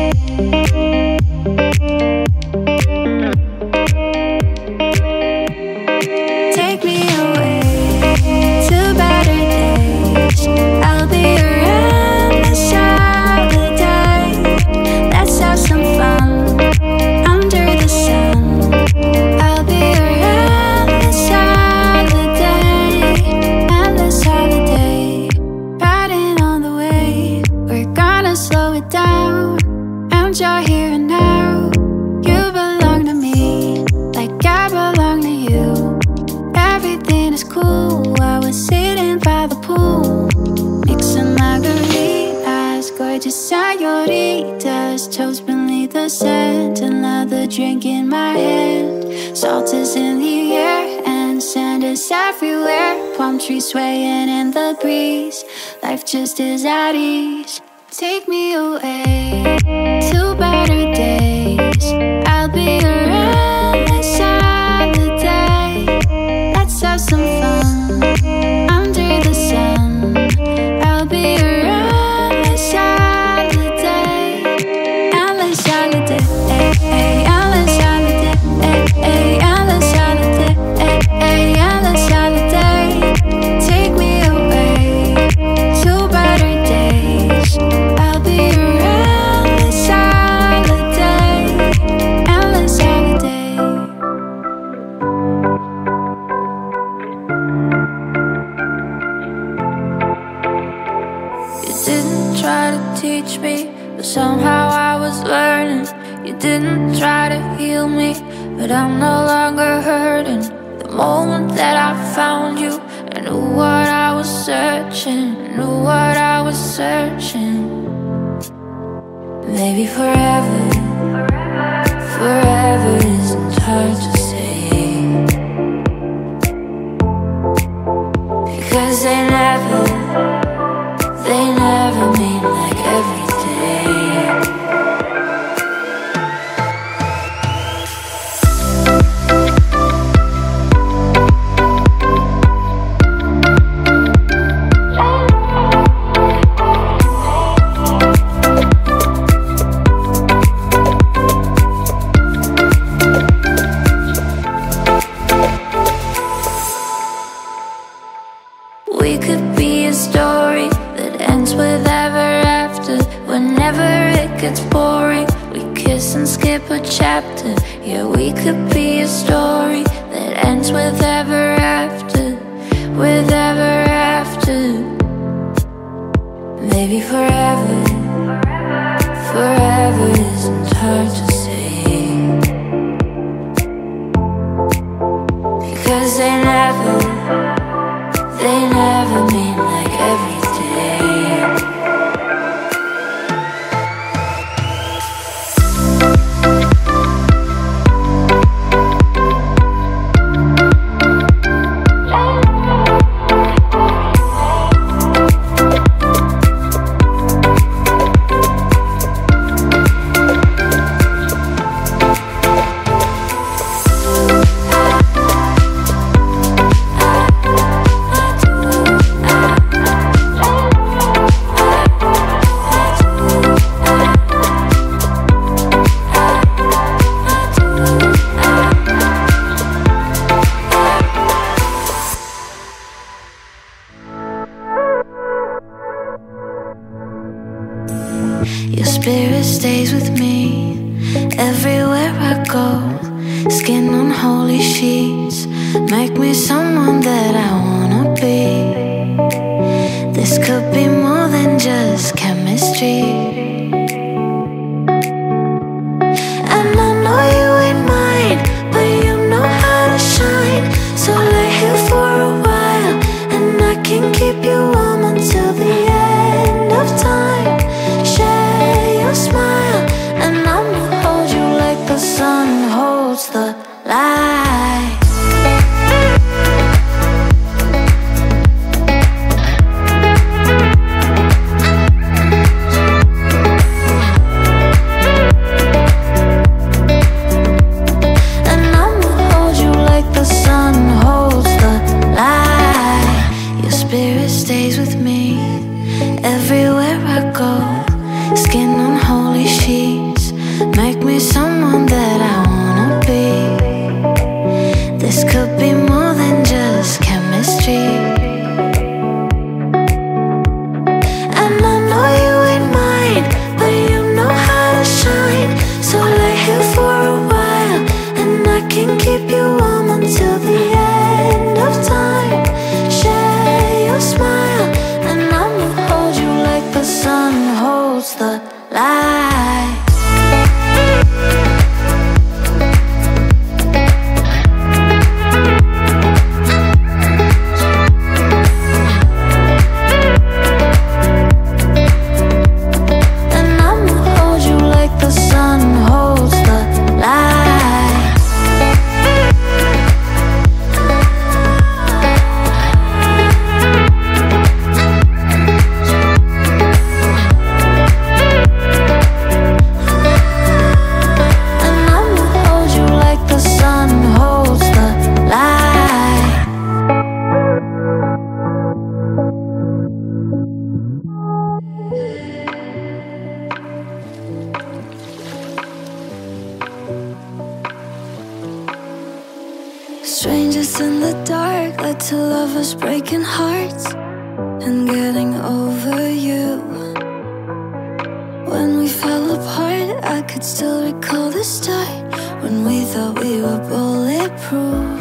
Take me away to better days. I'll be around the shine of the day. Let's have some fun under the sun. I'll be around the shine of the day. Endless holiday, riding on the wave. We're gonna slow it down. And you're here and now. You belong to me, like I belong to you. Everything is cool while we're sitting by the pool, mixing margaritas, gorgeous senoritas, toast beneath the sand, another drink in my hand. Salt is in the air and sand is everywhere. Palm trees swaying in the breeze. Life just is at ease. Take me away to better days. I'll be around the sun of the day. Let's have some fun under the sun. I'll be around the sun of the day. Endless holiday, endless holiday, endless holiday, endless holiday. Take me away to better days. I'll be around the sun of the day. Endless holiday. You didn't try to teach me, but somehow I was learning. You didn't try to heal me, but I'm no longer hurting. The moment that I found you, I knew what I was searching, I knew what I was searching. Maybe forever, forever isn't hard to say, because they never, they never mean like every day. We could be a story that ends with ever after. Whenever it gets boring, we kiss and skip a chapter. Yeah, we could be a story that ends with ever after, with ever after. Maybe forever, forever isn't hard to say, because they never, they never mean like every day. Your spirit stays with me everywhere I go. Skin on holy sheets, make me someone that I wanna be. This could be more than just chemistry. And I know you ain't mine, but you know how to shine. So lay here for a while, and I can keep you warm until the end of time. Share your smile, and I'ma hold you like the sun holds the light. everywhere I go. Skin on holy sheets, make me someone that I wanna be. This could be more than just chemistry. And I know you ain't mine, but you know how to shine. So lay here for a while, and I can keep you warm until the end of time. Share your smile, and I'ma hold you like the sun holds the light. Strangers in the dark led to lovers breaking hearts and getting over you. When we fell apart, I could still recall the start, when we thought we were bulletproof.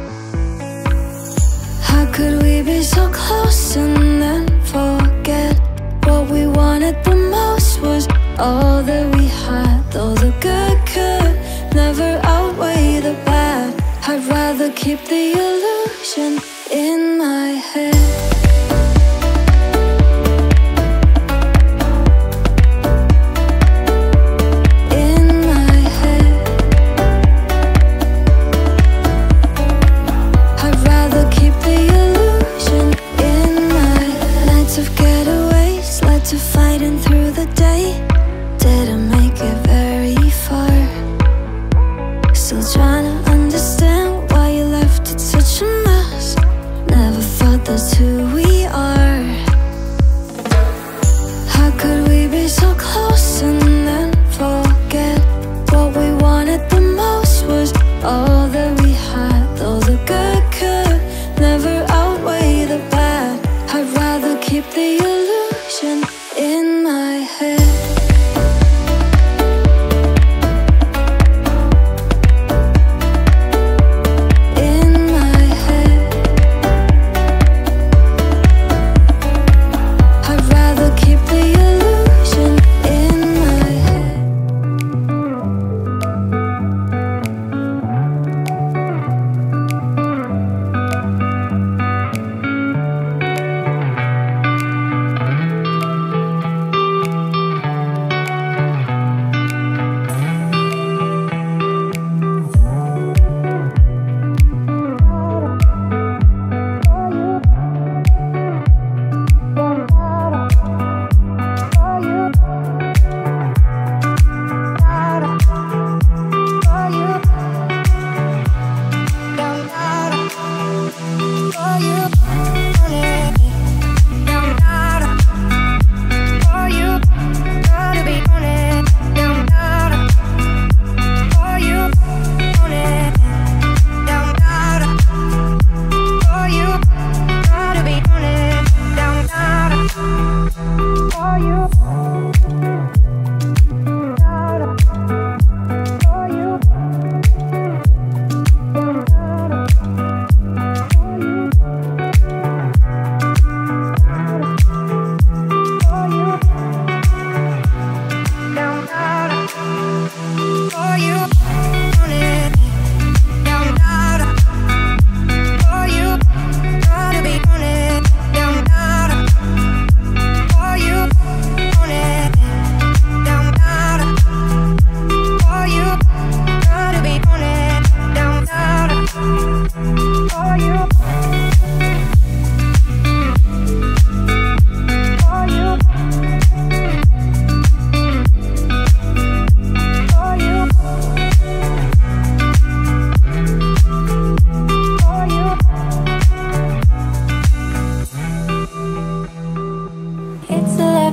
How could we be so close and then forget? What we wanted the most was all that we had. Though the good could never outweigh the bad, I'd rather keep the illusion in my head. In my head, I'd rather keep the illusion in my head. Nights of getaways led to fighting through the day. Didn't make it very far. Still trying to understand why you left it such a mess. Never thought that's who we are. How could we be so close and then forget? What we wanted the most was all that we had. Though the good could never outweigh the bad, I'd rather keep the illusion in my head.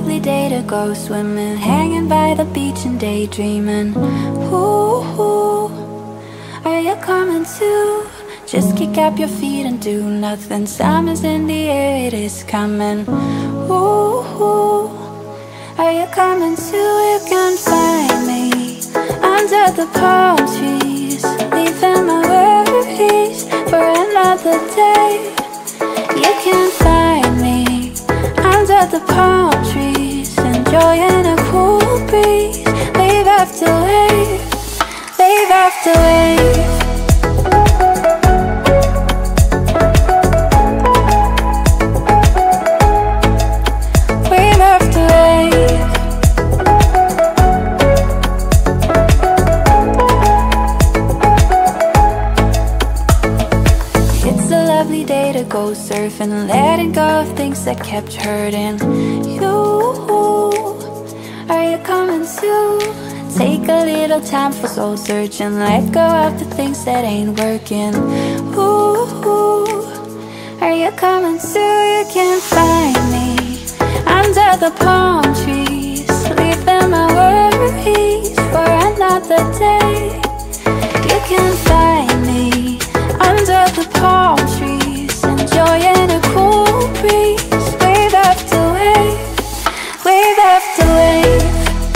lovely day to go swimming, hanging by the beach and daydreaming. Ooh, ooh, are you coming too? Just kick up your feet and do nothing. Summer's in the air, it is coming. Ooh, ooh, are you coming too? You can find me under the palm trees, leaving my worries for another day. You can find me under the palm trees, enjoying a cool breeze, wave after wave, wave after wave. Go surfing, letting go of things that kept hurting you. Are you coming too? Take a little time for soul searching, let go of the things that ain't working. Ooh, are you coming too? You can find me under the palm trees, leaving my worries for another day. You can find me under the palm trees, enjoying a cool breeze, wave after wave, wave after wave.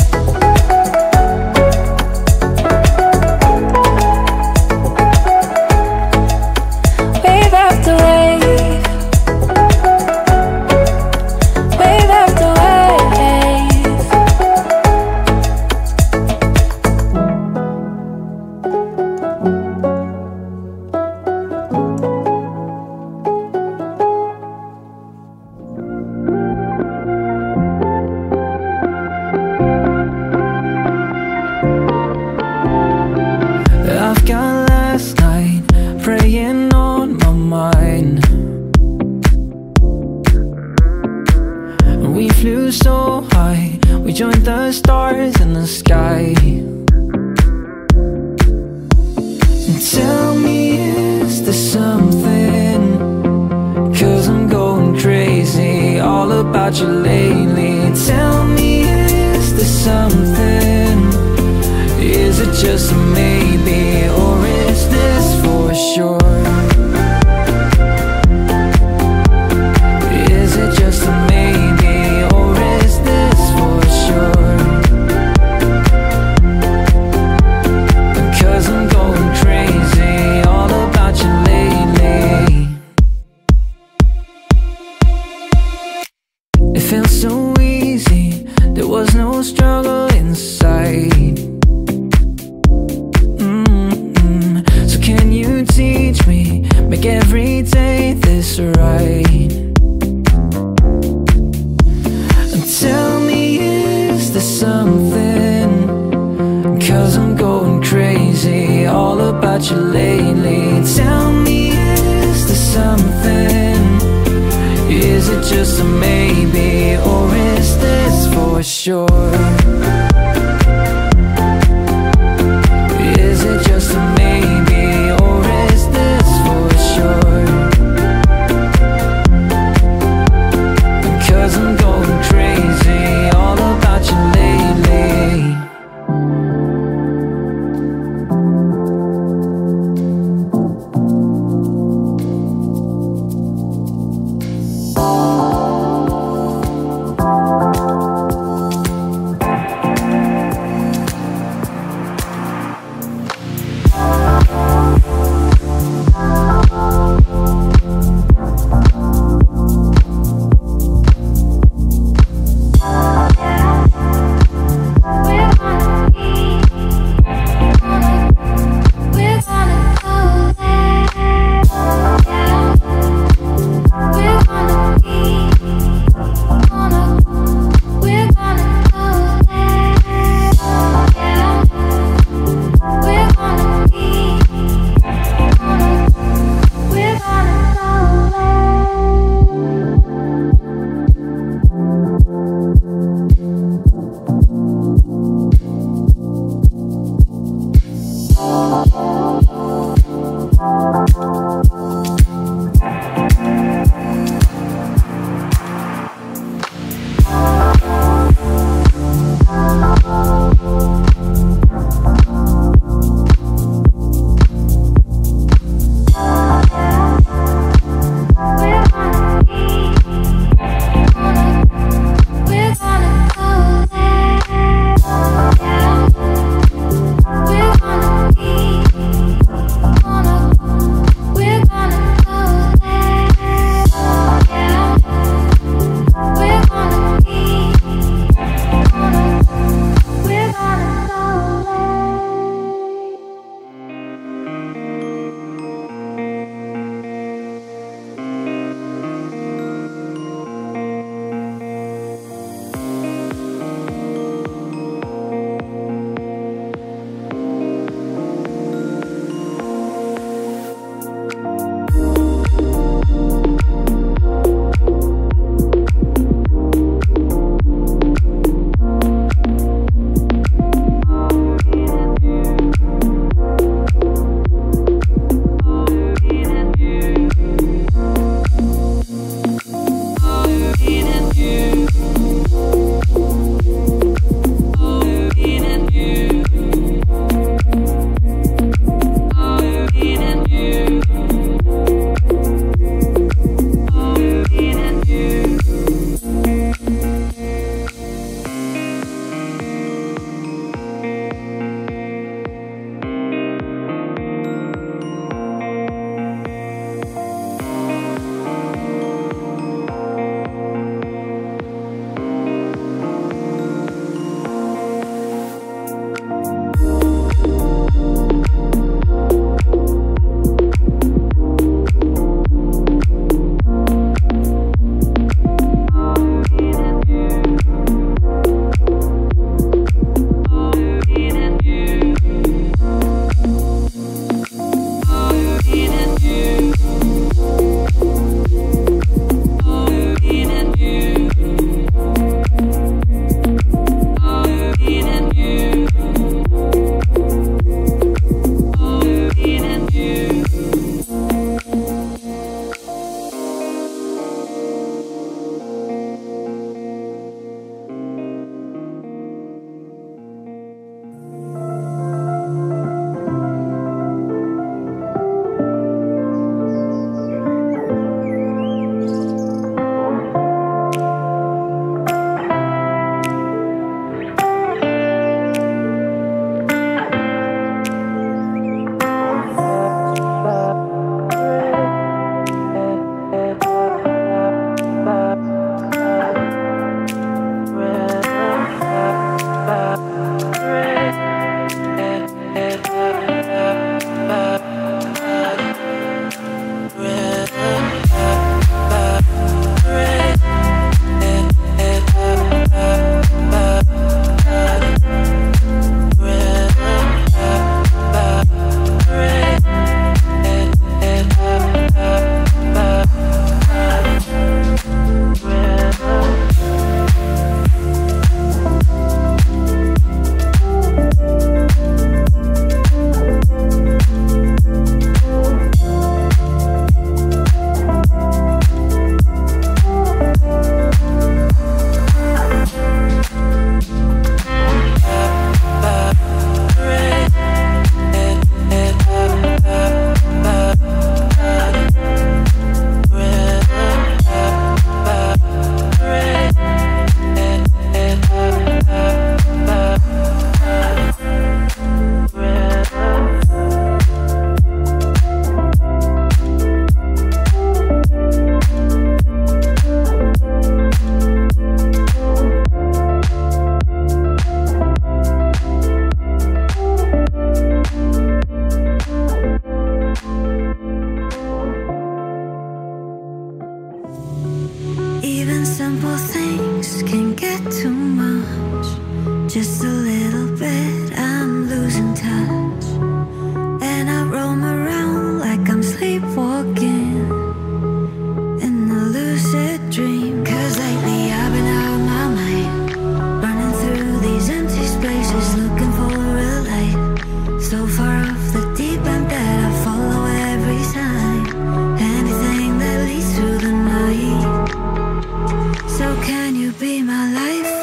Wave after wave, wave after I've got last night praying on my mind. We flew so high, we joined the stars in the sky. Tell me, is there something? Cause I'm going crazy all about you lately. Tell me, is there something? Is it just a maybe, or is this for sure? Is it just a maybe, or is this for sure? Because I'm going crazy all about you lately. It felt so easy, there was no struggle inside. Teach me, make every day this right. And tell me, is there something? Cause I'm going crazy all about you lately. Tell me, is there something? Is it just a maybe, or is this for sure? Is it just a maybe, or is this for sure? Because I'm going crazy all about you lately.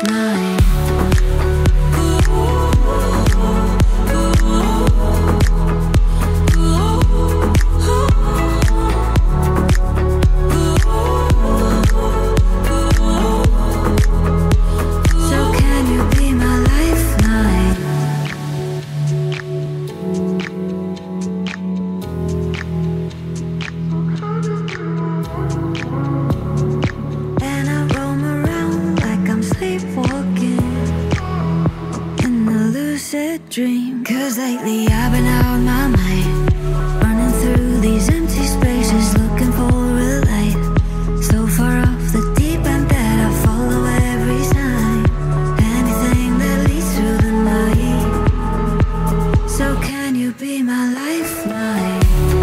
lifeline. Dream. Cause lately I've been out of my mind, running through these empty spaces looking for a light. So far off the deep end that I follow every sign, anything that leads through the night. So can you be my lifeline?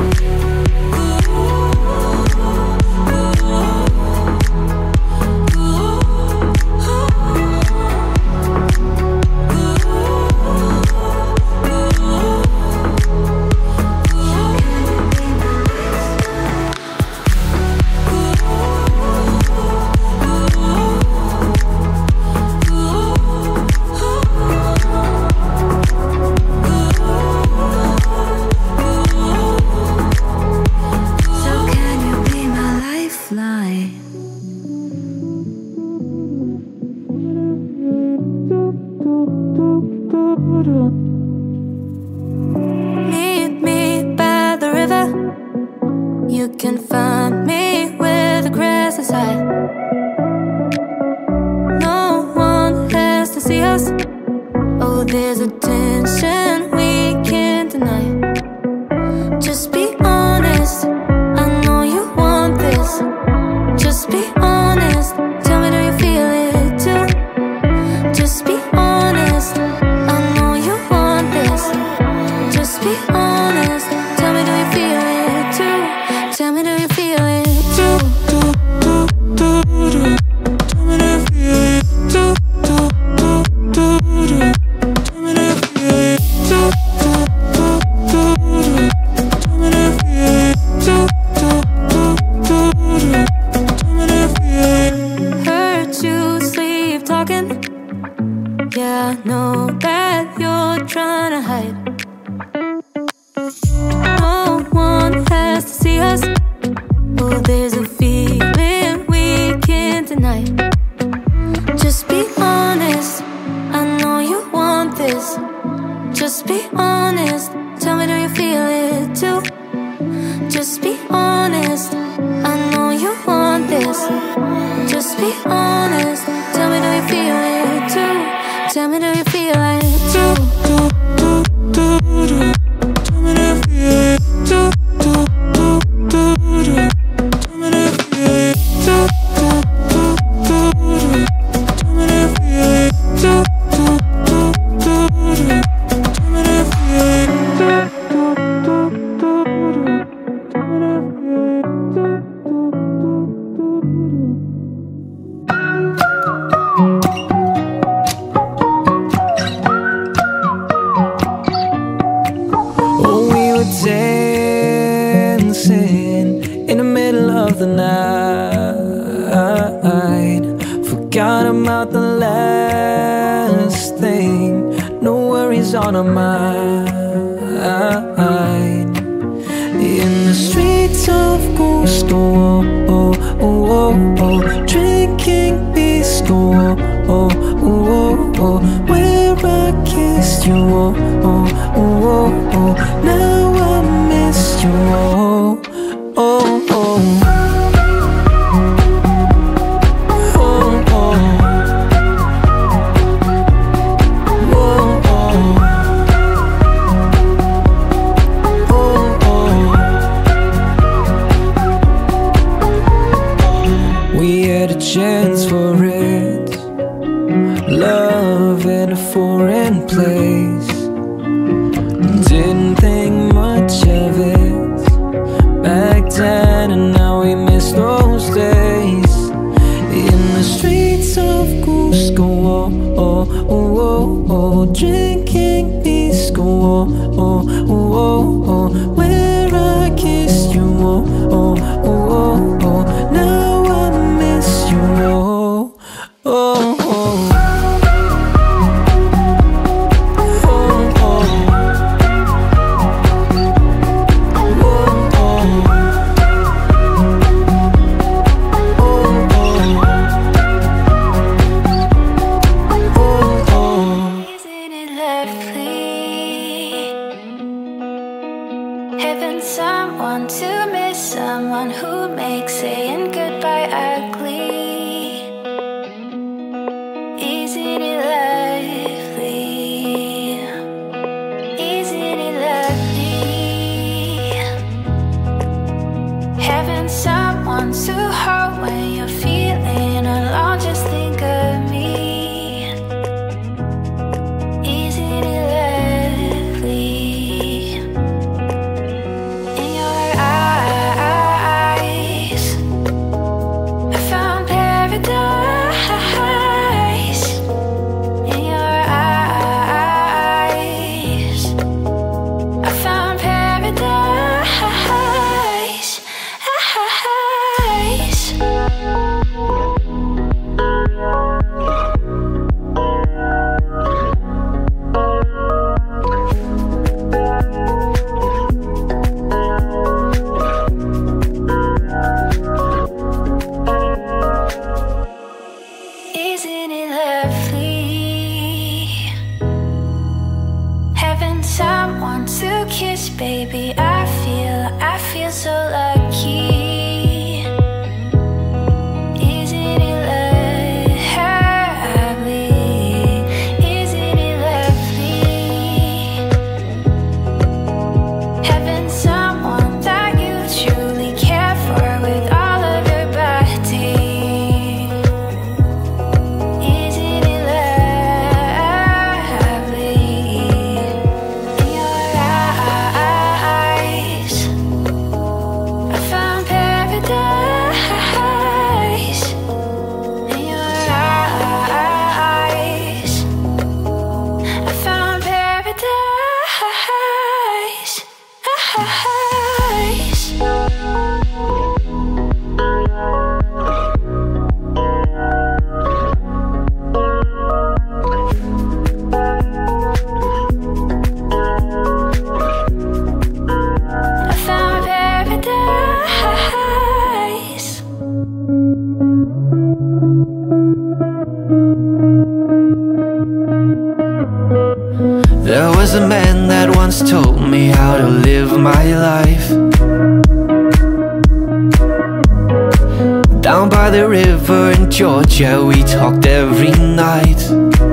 Meet me by the river. You can find me where the grass is high. No one has to see us. Oh, there's a tension we can't deny. Just be honest, I know you want this. Just be honest, tell me do you feel it too? Just be honest, I know you want this. Just be honest, tell me do you feel it too? Tell me do you feel it too? Tell me do you feel it too? Tell me do you feel it too? Tell me do you feel it too? Heard you sleep talking. Yeah, I know that you're trying to hide. No one has to see us. Oh, there's a feeling we can't deny. Just be honest, I know you want this. Just be honest, tell me do you feel it too? Just be honest, I know you want this. Just be honest, tell me do you feel it too? Tell me do you feel it too? Tell me do you feel it too? Tell me do you feel it too? Tell me do you feel it too? Tell me do you feel it dancing in the middle of the night. Forgot about the last thing. No worries on our mind. In the streets of Cusco, oh, oh, oh, oh, drinking pisco, oh, oh, oh, oh, where I kissed you, oh, oh, oh, oh, oh. Now I miss you, oh, oh, oh. Chance for it, love in a foreign place. Didn't think much of it back then, and now we miss those days. In the streets of Cusco, oh, oh, oh, oh, oh, drinking pisco, oh, oh, oh, oh, oh, where I kissed you, oh, oh, oh, oh, oh. Now I miss you, oh, oh, oh. There was a man that once told me how to live my life. Down by the river in Georgia, we talked every night.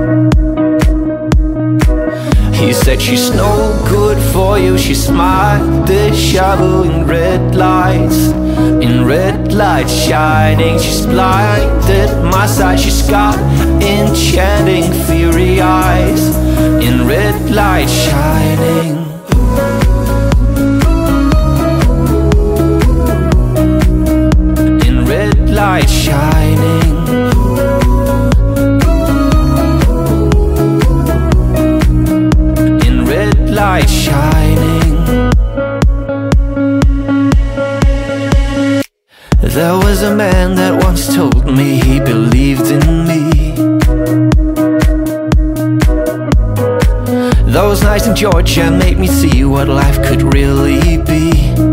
He said she's no good for you, she's smart, the shovel in red lights. In red lights shining, she's blinded my sight. She's got enchanting fiery eyes. In red lights shining. In red lights shining. In red lights shining. There was a man that once told me he believed in me. Those nights in Georgia made me see what life could really be.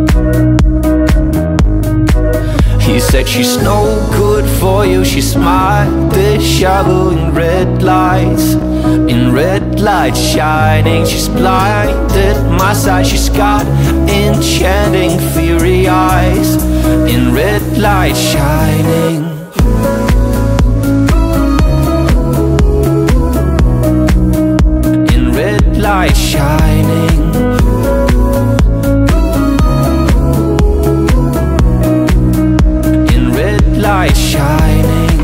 He said she's no good for you, she's smart, the shovel in red lights. In red lights shining, she's blinded my sight. She's got enchanting fiery eyes. In red lights shining. In red lights shining. In red lights shining.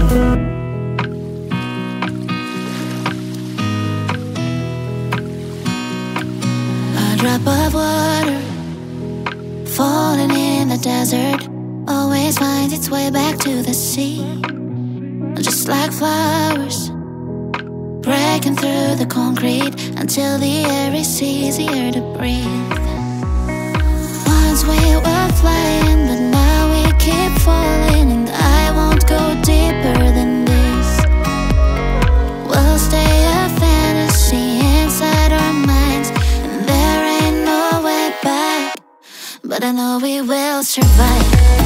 A drop of water falling in the desert always finds its way back to the sea. Just like flowers breaking through the concrete until the air is easier to breathe. Once we were flying, but now we keep falling, and I won't go deeper than this. We'll stay a fantasy inside our minds, and there ain't no way back. But I know we will survive.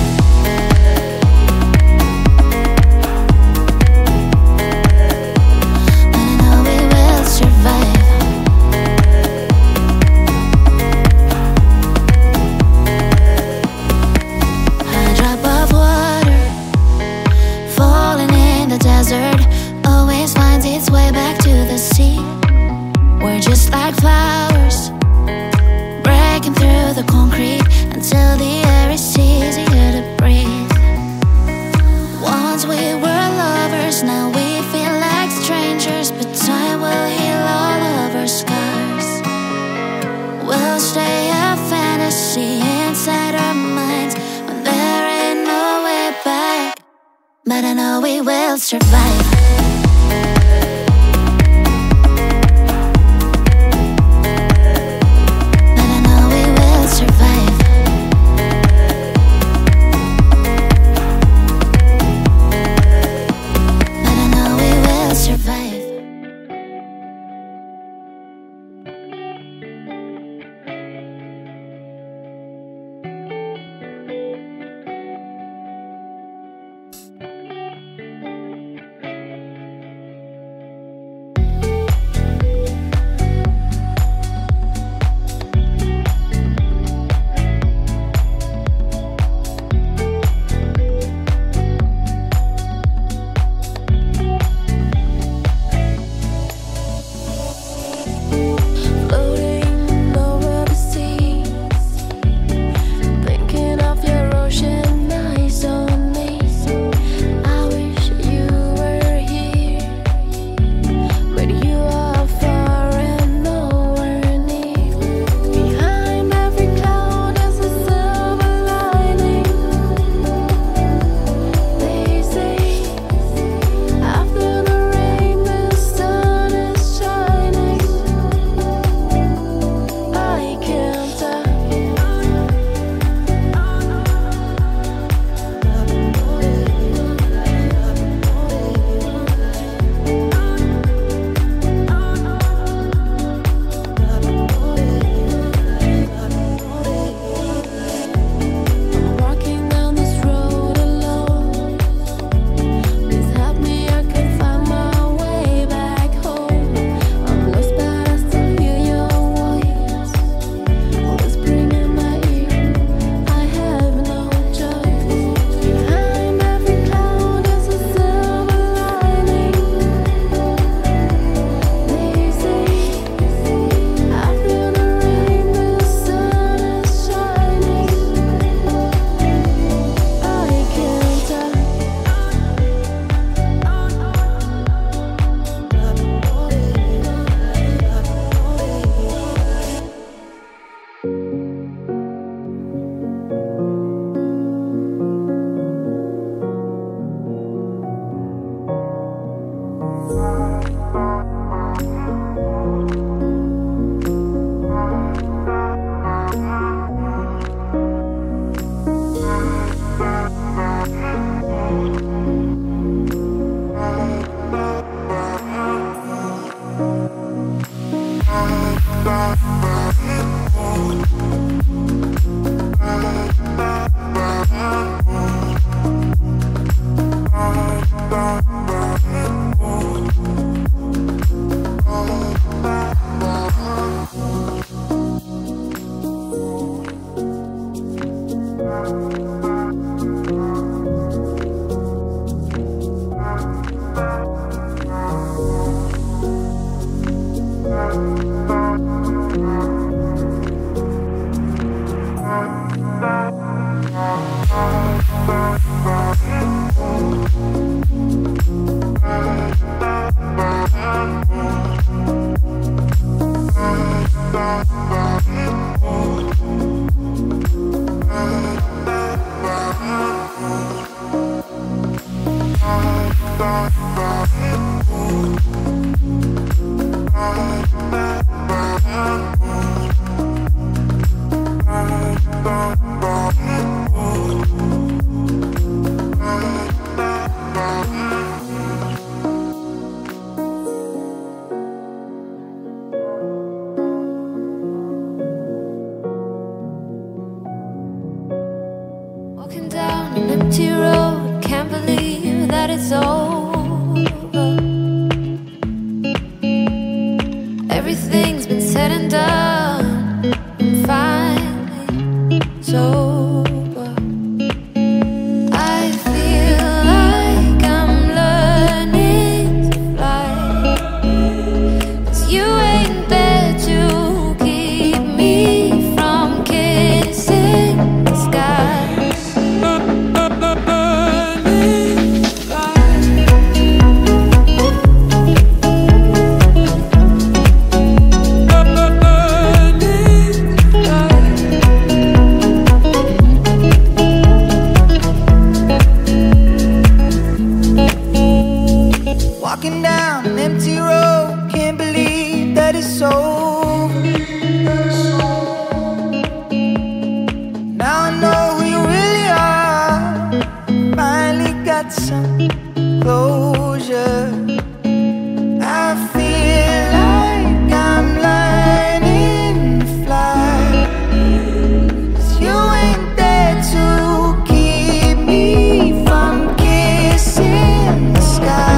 Always finds its way back to the sea. We're just like flowers breaking through the concrete until the air is easier to breathe. Once we were lovers, now we feel like strangers, but time will heal all of our scars. We'll stay a fantasy inside our minds when there ain't no way back. But I know we will survive. But I know we will survive. But I know we will survive. everything's been said and done, I'm finally sober. I feel like I'm learning to fly, 'cause you ain't there to keep me from kissing the sky. Walking down an empty road, can't believe that it's over. Now I know who you really are. Finally got some closure. I feel like I'm learning to fly, 'cause you ain't there to keep me from kissing the sky.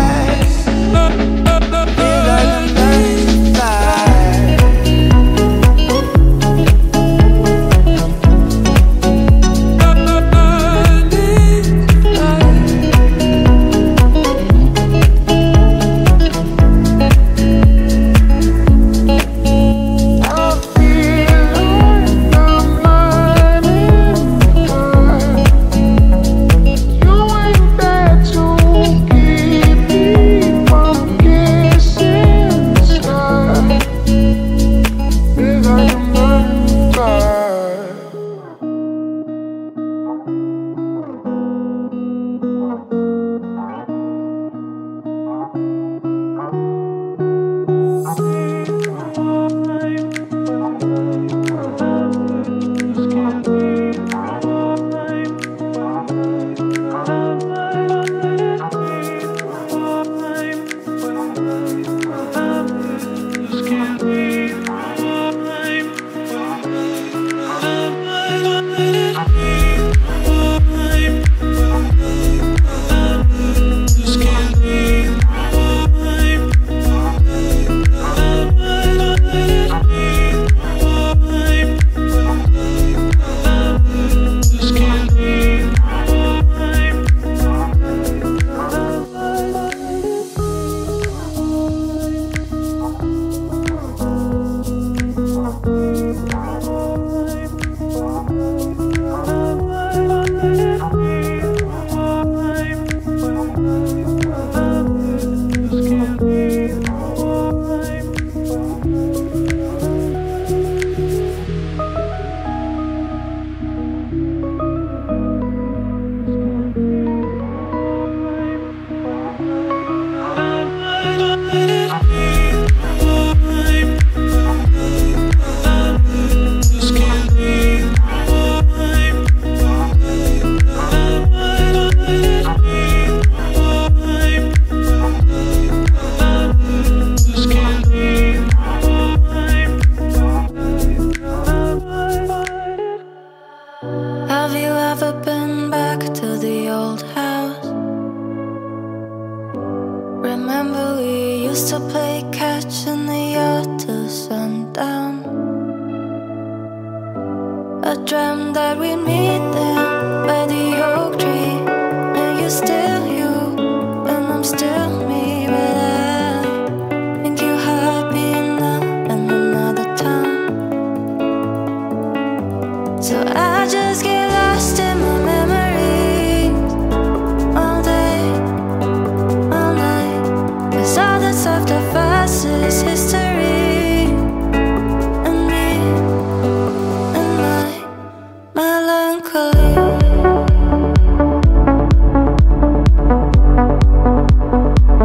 Have you ever been back to the old house? Remember we used to play catch in the yard till sundown. I dreamt that we'd meet there by the oak tree. Now you're still you, and I'm still me, but I think you're happy now in another town. So I just get lost in my memories all day, all night, 'cause all that's left of us is history, and me and my melancholy.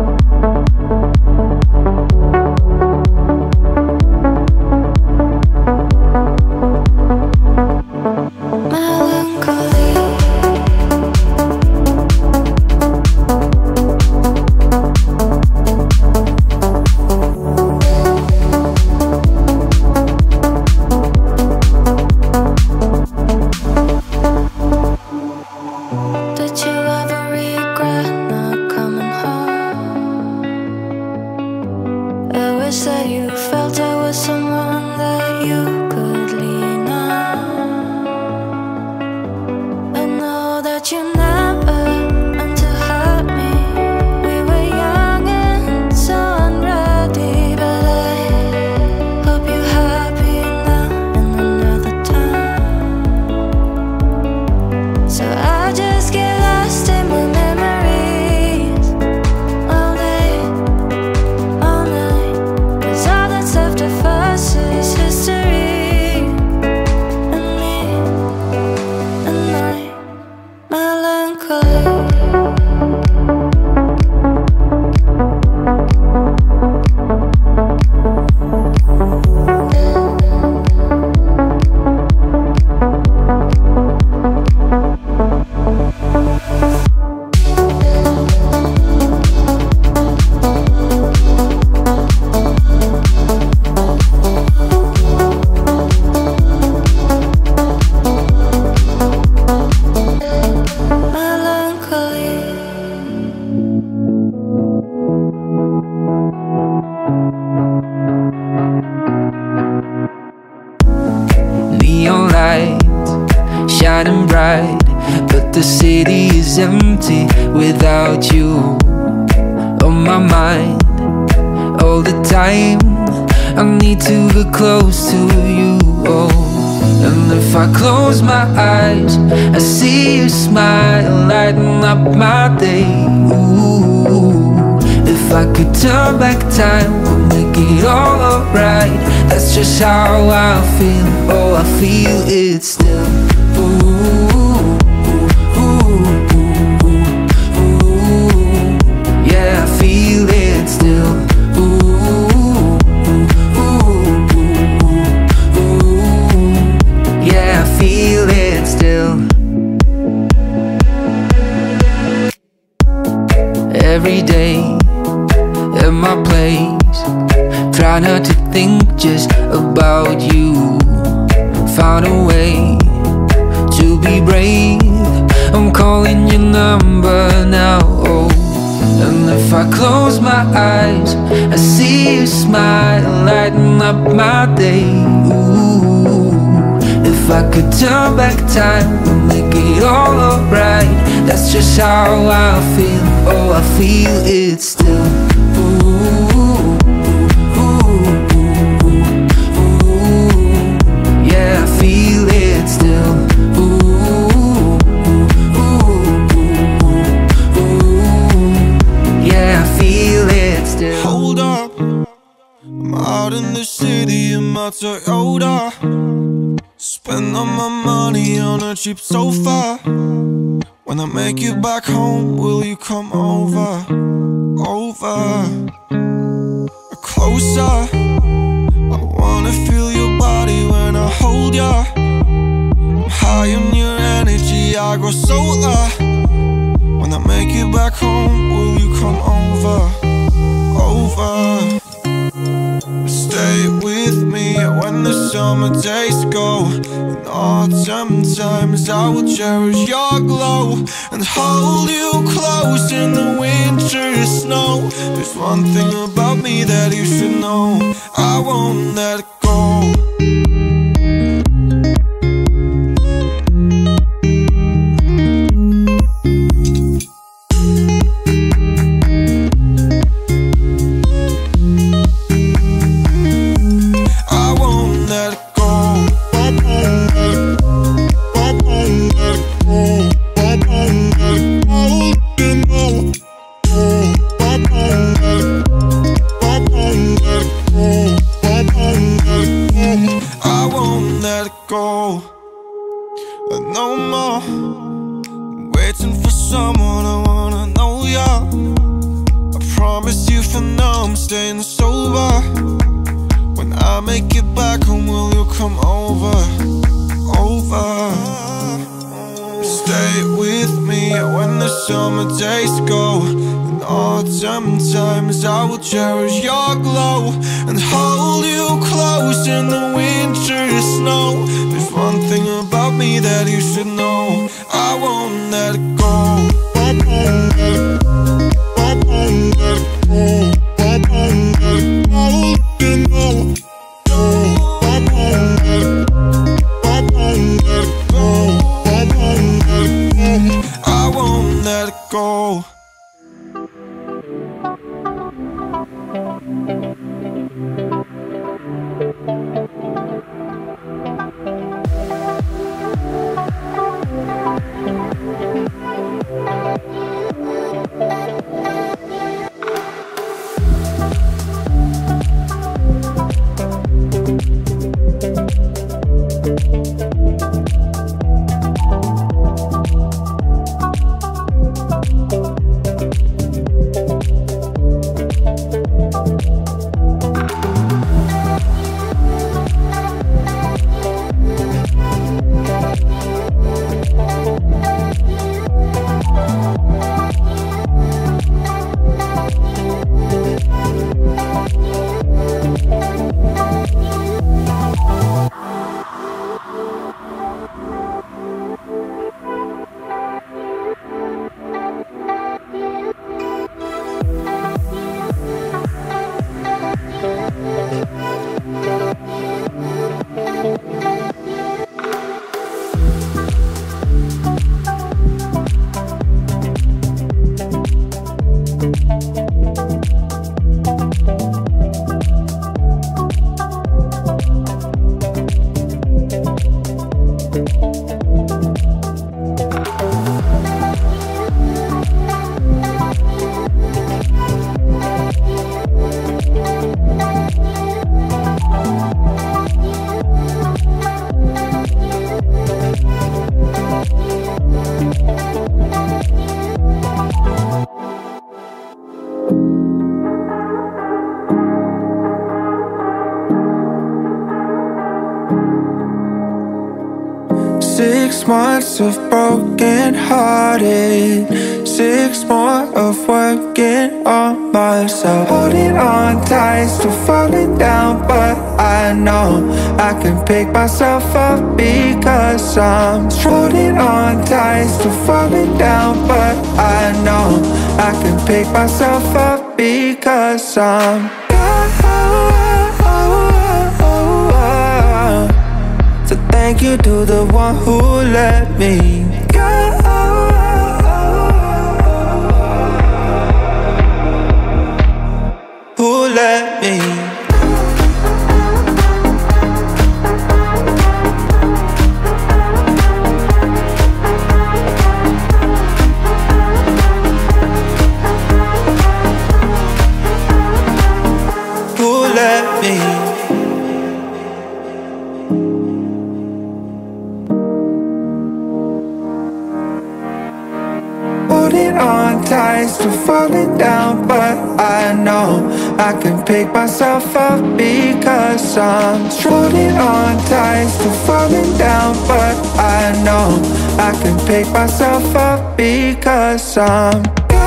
much that you felt I was someone that you could lean on. I know that you never meant to hurt me. We were young and so unready, but I hope you're happy now in another time. So I just get lost in my memories all day, all night, 'cause all that's left of us is history. And me and my melancholy. Neon lights shining bright, but the city is empty without you on my mind all the time. I need to get close to you, oh. And if I close my eyes, I see you smile, lighting up my day. Ooh, if I could turn back time, we'll make it all alright. That's just how I feel, oh, I feel it still. Ooh, ooh, ooh, ooh, ooh. Yeah, I feel it still. Ooh, ooh, ooh, ooh. Yeah, I feel it still. Every day in my place, try not to think just about you. Found a way to be brave, I'm calling your number now, oh. And if I close my eyes, I see you smile, lighting up my day. Ooh, if I could turn back time, we'll make it all alright. That's just how I feel, oh, I feel it still. Feel it still. Ooh, ooh, ooh, ooh. Yeah, I feel it still. Hold up, I'm out in the city in my Toyota. Spend all my money on a cheap sofa. When I make it back home, will you come over? Over, closer. I wanna feel your body when I hold ya. I'm high on your energy, I grow solar. When I make it back home, will you come over? Over, stay with me when the summer days go. In autumn times I will cherish your glow and hold you close in the winter snow. There's one thing about me that you should know, I won't let it go. No more waiting for someone, I wanna know ya. I promise you for now I'm staying sober. When I make it back home, will you come over? Over, stay with me when the summer days go. In autumn times I will cherish your glow and hold you close in the winter snow. There's one thing about me that you should know, I won't let it go. I won't let it go. I won't let it go. I won't let it go. Six months of broken hearted, six more of working on myself. Holding on tight, still falling down, but I know I can pick myself up because I'm holding on tight, still falling down, but I know I can pick myself up because I'm so thank you to the one who let me go. Who let me? Who let me? Holding on tight, still falling down, but I know I can pick myself up because I'm holding on tight, still falling down, but I know I can pick myself up because I'm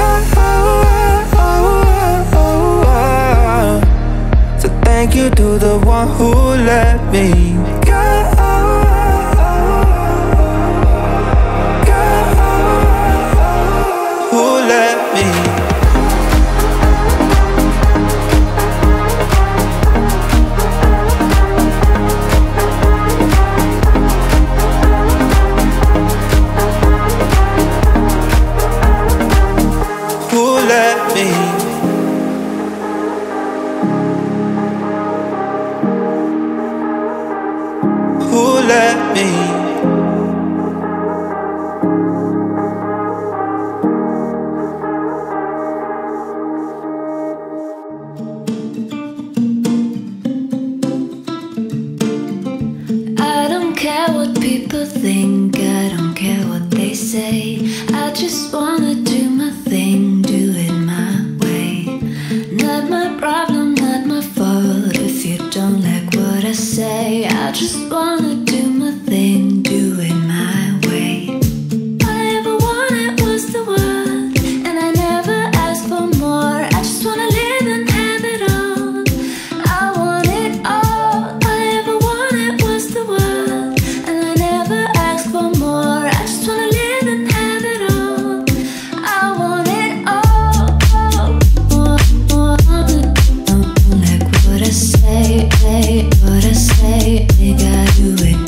so thank you to the one who let me go. Who let me? Who let me? Who let me? I don't care what people think, I don't care what they say. I just wanna do my thing, do it my way. Not my problem, not my fault if you don't like what I say. I just wanna do my thing, do it my way. All I ever wanted was the world, and I never asked for more. I just wanna live and have it all. I want it all. All I ever wanted was the world, and I never asked for more. I just wanna live and have it all. I want it all. More, more, don't like what I say, what I say. Think I do it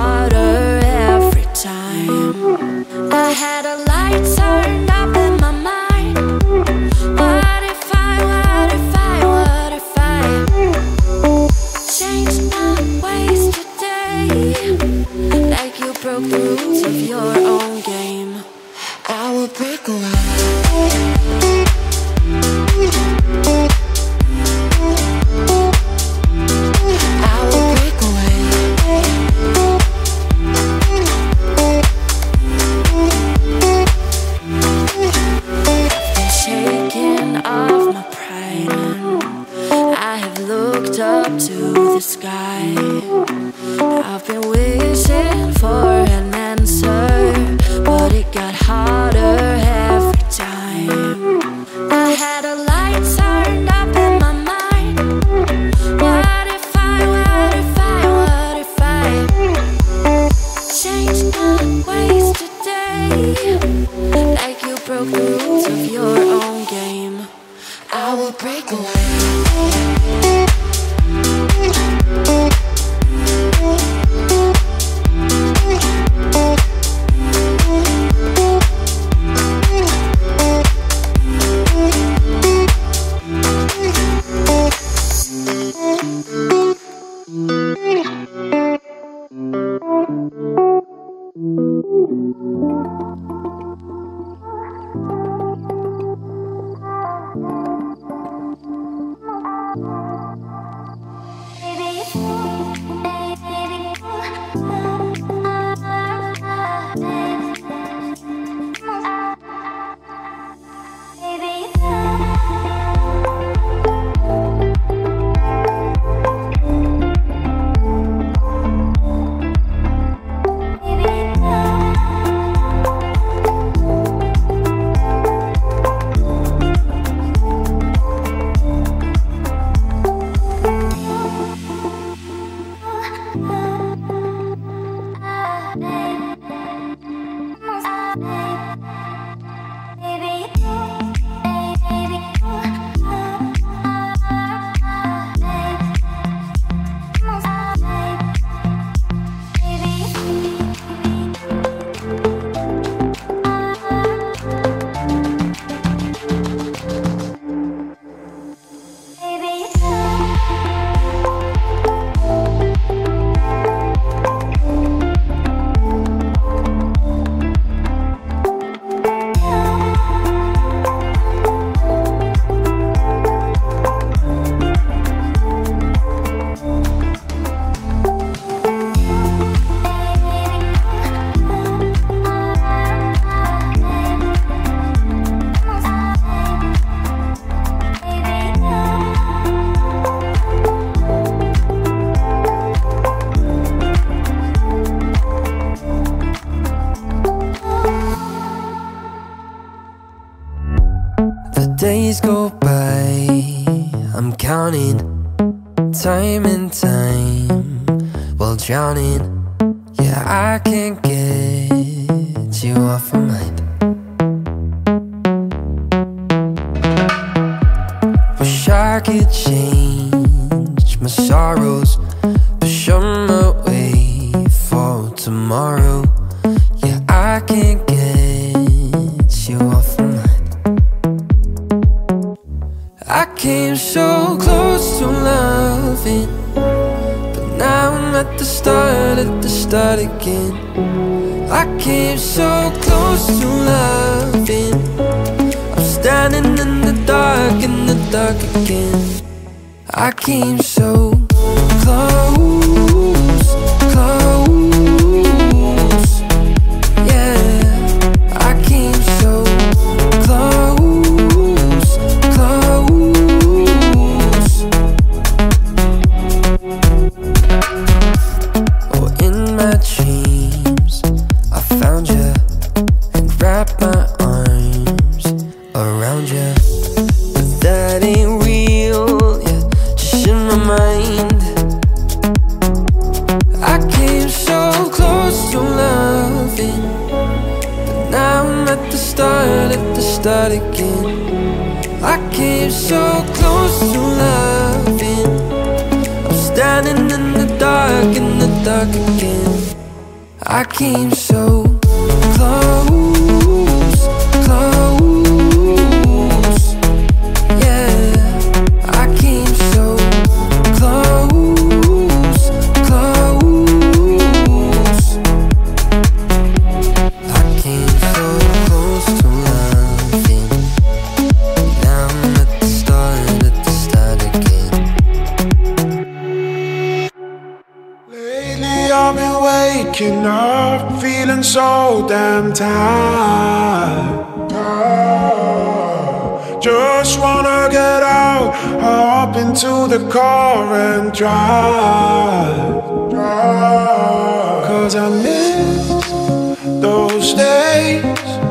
harder every time. I had a light turned up in my mind. What if I, what if I, what if I changed my ways today? Like you broke the rules of your own game, I will break away. Up to the sky, I've been wishing for an answer, but it got harder every time. I had a light turned up in my mind. What if I, what if I, what if I changed my ways today? Like you broke the rules of your own game, I will break away. Days go by, I'm counting time and time while drowning. Yeah, I can't get you off my mind. Wish I could change my sorrows, push on my way for tomorrow. Yeah, I can't get you off my mind. I came so close to loving, but now I'm at the start, at the start again. I came so close to loving, I'm standing in the dark, in the dark again. I came so close, close, yeah. I came so close, close. Oh, in my dreams I found you and wrapped my arms around you. But that ain't real, yeah, just in my mind. I came so close to loving, but now I'm at the start, at the start again. I came so close to loving, I'm standing in the dark, in the dark again. I came so close, close. Yeah, I came so close, close. I came so close to loving. Now I'm at the start, at the start again. Lately I've been waking up, feeling so damn tired. Just wanna get out, hop into the car and drive. Cause I miss those days.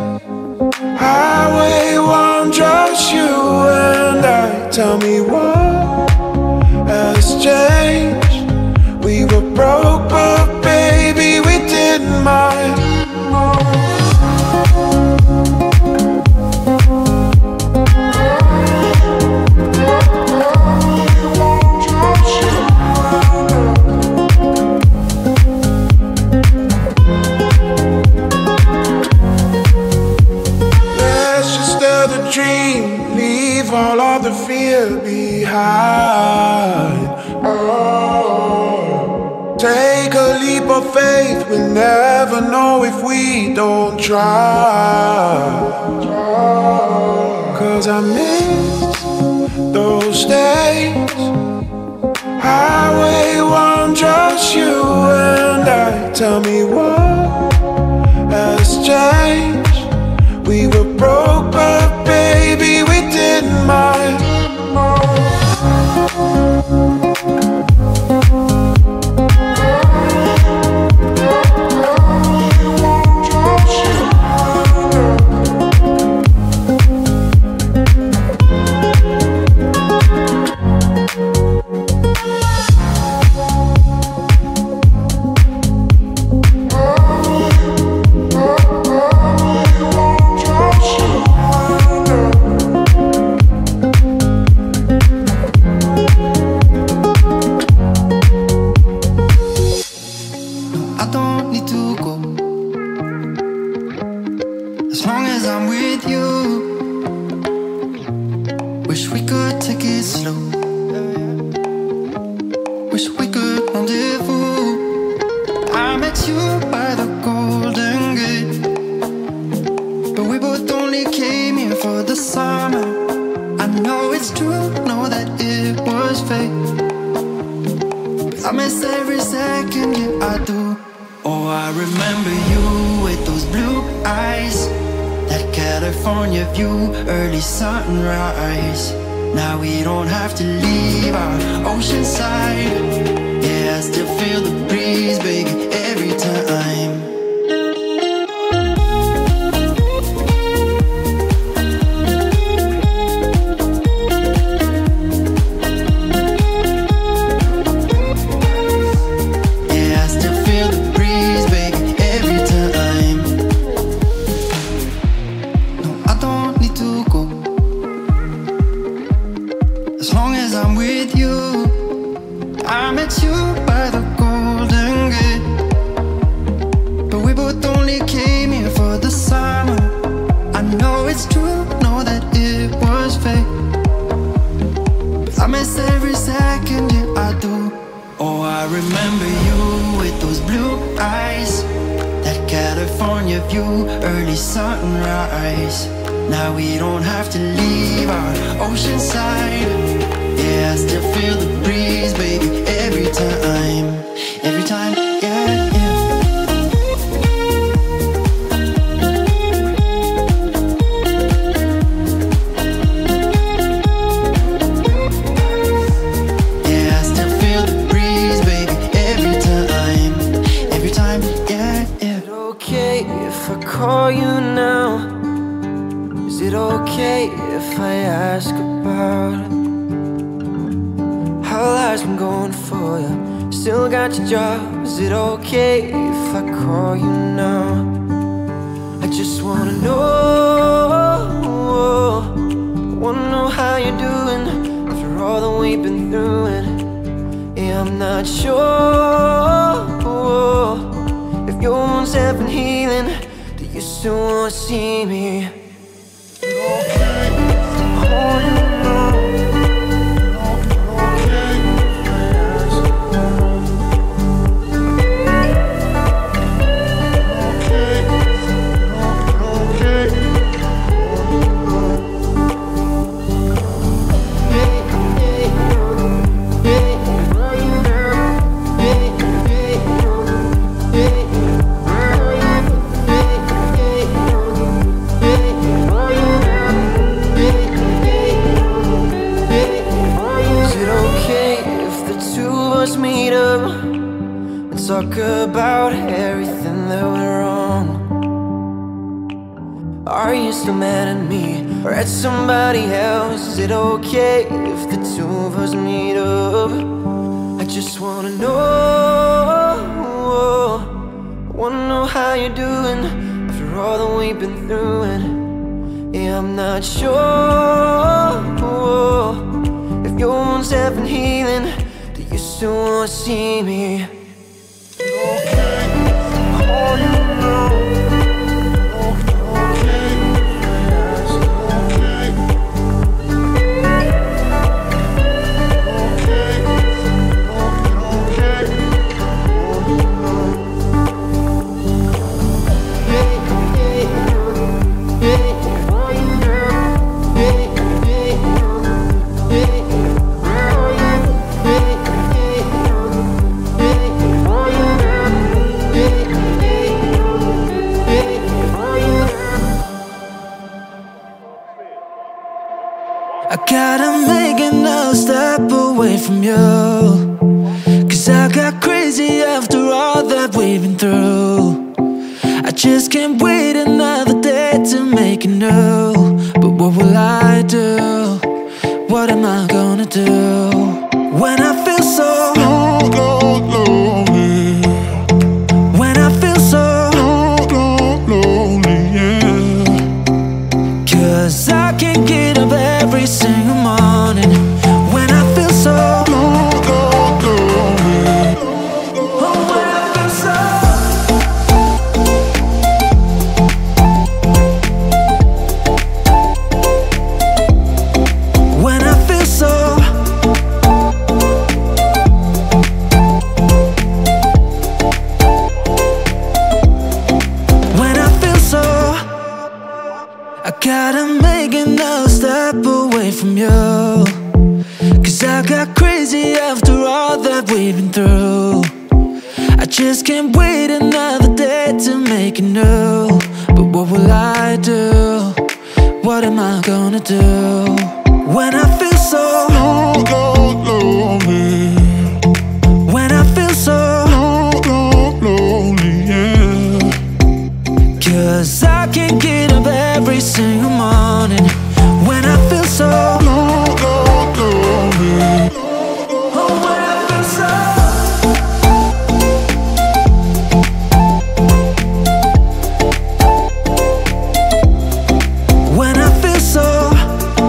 Highway one, just you and I. Tell me what has changed. We were broke, but baby, we didn't mind. Let's just dare the dream, leave all of the fear behind. Oh, take a leap of faith, we'll never know if we don't try. Cause I miss those days. Highway one, just you and I. Tell me what has changed. We were broke, but baby, we didn't mind. I'm not sure if If your wounds have been healing, do you still wanna see me? Talk about everything that went wrong. Are you still mad at me or at somebody else? Is it okay if the two of us meet up? I just wanna know, I wanna know how you're doing after all that we've been through. And yeah, I'm not sure if your wounds have been healing. Do you still wanna see me? I gotta make another step away from you, 'cause I got crazy after all that we've been through. I just can't wait another day to make it new. But what will I do? What am I gonna do when I feel so lonely? When I feel so lonely, yeah. 'Cause I can't get up every single morning when I feel so lonely. Oh, when I feel so. When I feel so. When I feel so. I gotta make another step away from you, 'cause I got crazy after all that we've been through. I just can't wait another day to make it new. But what will I do? What am I gonna do when I feel so lonely? When I feel so lonely, yeah. 'Cause I can't get up every single morning when I feel so lonely. Oh, when I feel so. When I feel so.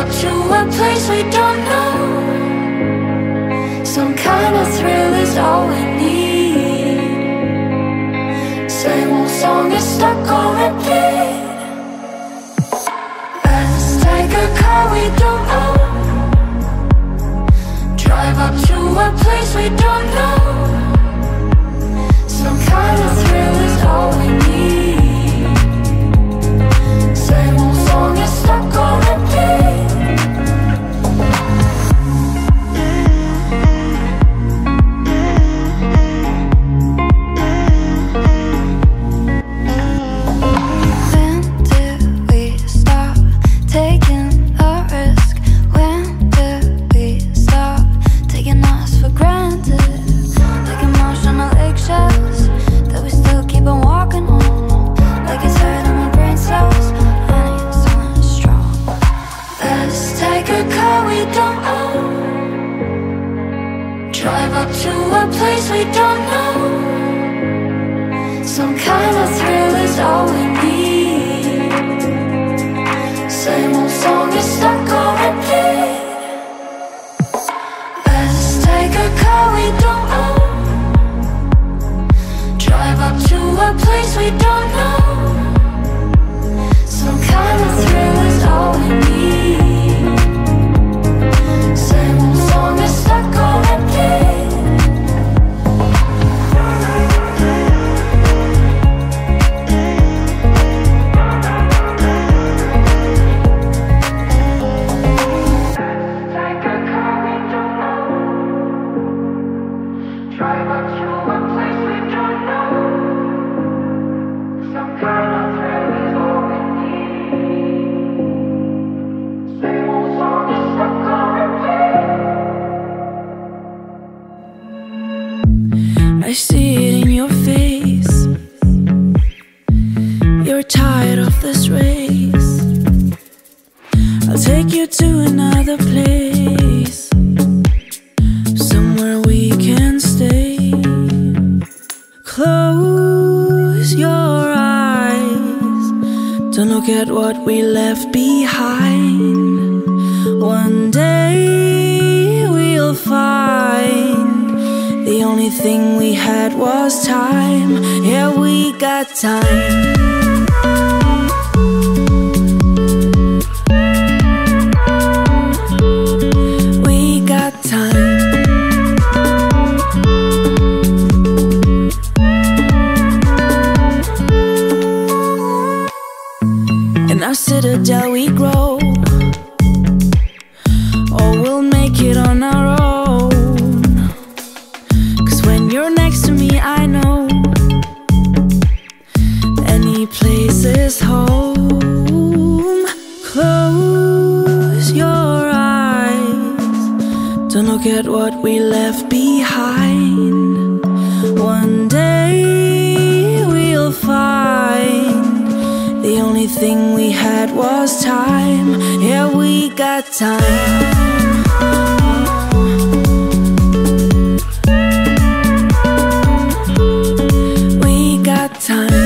up to a place we don't know. Some kind of thrill is all we need. Same old song is stuck on repeat. Let's take a car we don't own. Drive up to a place we don't know. Some kind of thrill is all we need. Same old song is stuck on repeat. When did we stop taking a risk? When did we stop taking us for granted? Like emotional eggshells that we still keep on walking on. Like it's hurting my brain cells. I need someone strong. Let's take a car we don't own. Drive up to a place we don't know. Some kind of thrill is all we need. Same old song is stuck on repeat. Let's take a car we don't own. Drive up to a place we don't know. Some kind of thrill is all we need. Same old song is stuck on repeat. Take a car we don't know. Drive up to a place we don't know. Some kind of thrill is all we need. Same old song is stuck on repeat. I see it in your face. You're tired of this race. I'll take you to another place, somewhere we can stay. Close your eyes. Don't look at what we left behind. One day we'll find the only thing we had was time. Yeah, we got time. We got time. In our citadel we grow, or we'll make it on our own. 'Cause when you're next to me I know any place is home. Close your eyes. Don't look at what we left behind. One day we'll find the only thing we had was time. Yeah, we got time. We got time.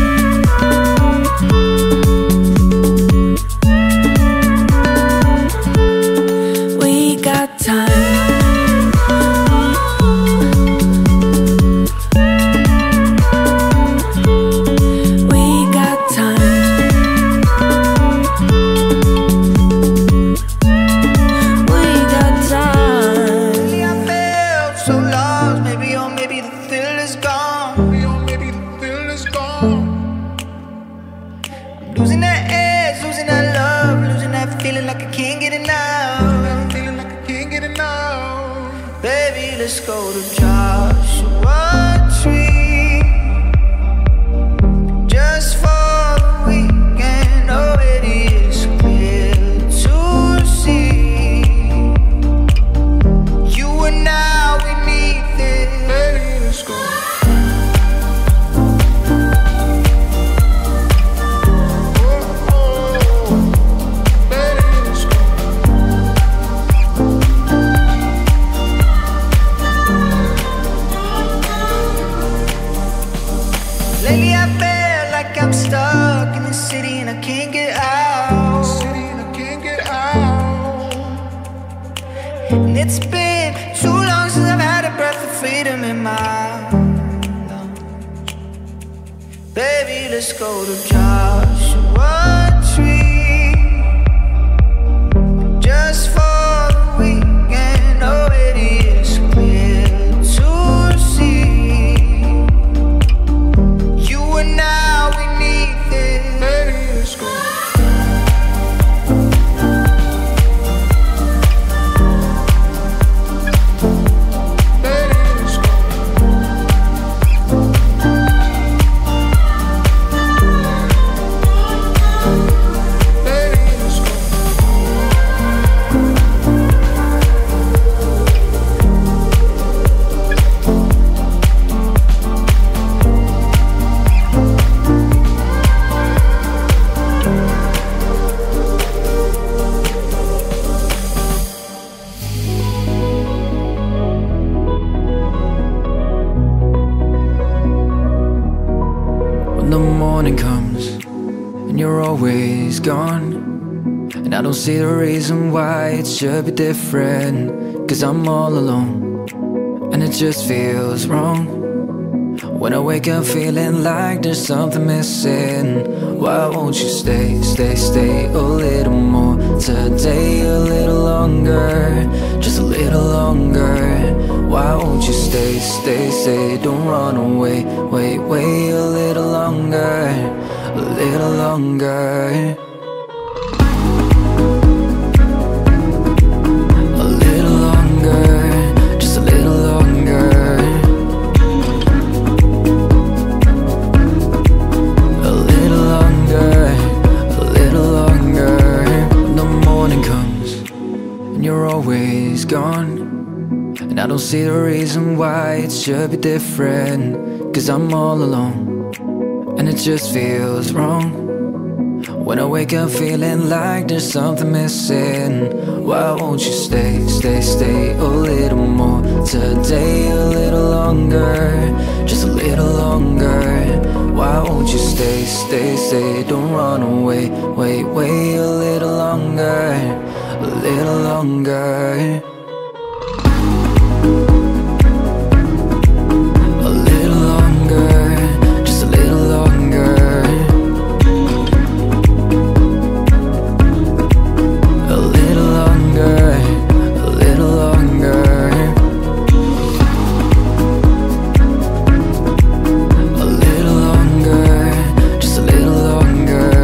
We got time. We got time. We got time. Lately I felt so lost. Maybe, oh, maybe the thrill is gone. Maybe, oh, maybe the thrill is gone. I'm losing that edge, losing that love, losing that feeling like I can't get enough. Feeling like I can't get enough. Baby, let's go to Joshua Tree. Just for the weekend, oh, it is clear to see. You and I, we need this. Baby, let's go. Oh, oh, baby, let's go. It's been too long since I've had a breath of freedom in my lungs. Baby, let's go to Joshua Tree, just for the weekend. Oh, it is clear to see, you and I, we need this. Baby, let's go. Gone, and I don't see the reason why it should be different. Cause I'm all alone, and it just feels wrong. When I wake up feeling like there's something missing. Why won't you stay, stay, stay a little more today, a little longer, just a little longer. Why won't you stay, stay, stay, don't run away. Wait, wait a little longer, a little longer. Gone, and I don't see the reason why it should be different. Cause I'm all alone, and it just feels wrong. When I wake up feeling like there's something missing. Why won't you stay, stay, stay a little more today, a little longer, just a little longer. Why won't you stay, stay, stay, don't run away. Wait, wait a little longer, a little longer.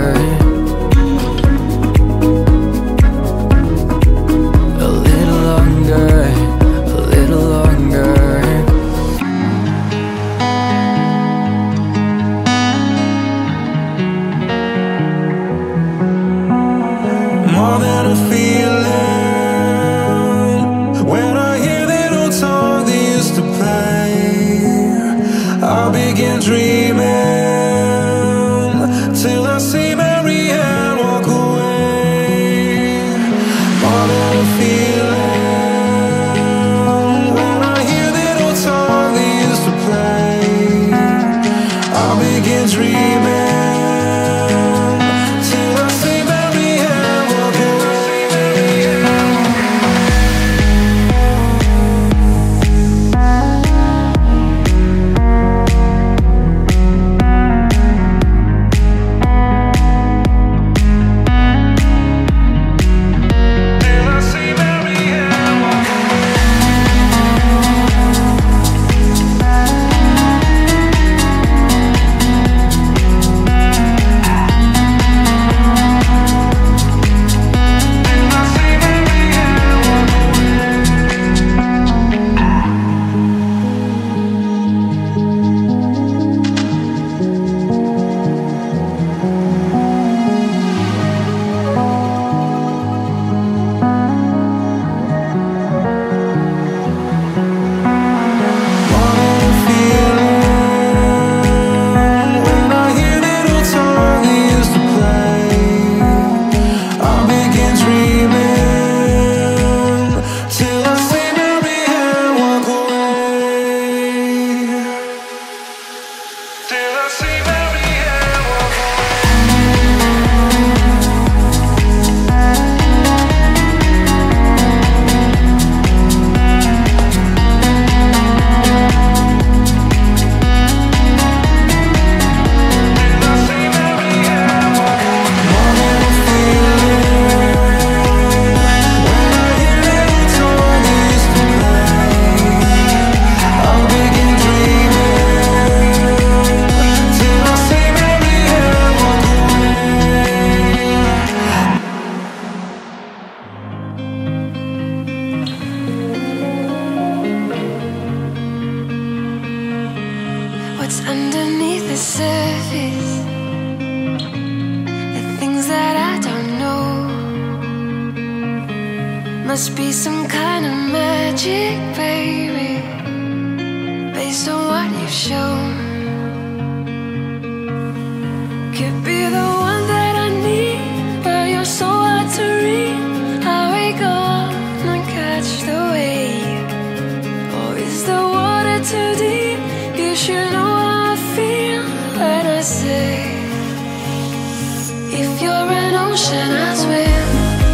A little longer. what's underneath the surface, the things that I don't know. Must be some kind of magic, baby, based on what you've shown. Could be the one that I need, but you're so hard to read. How we gonna catch the wave? Or is the water too deep? You should know how I feel when I say, if you're an ocean, I swim.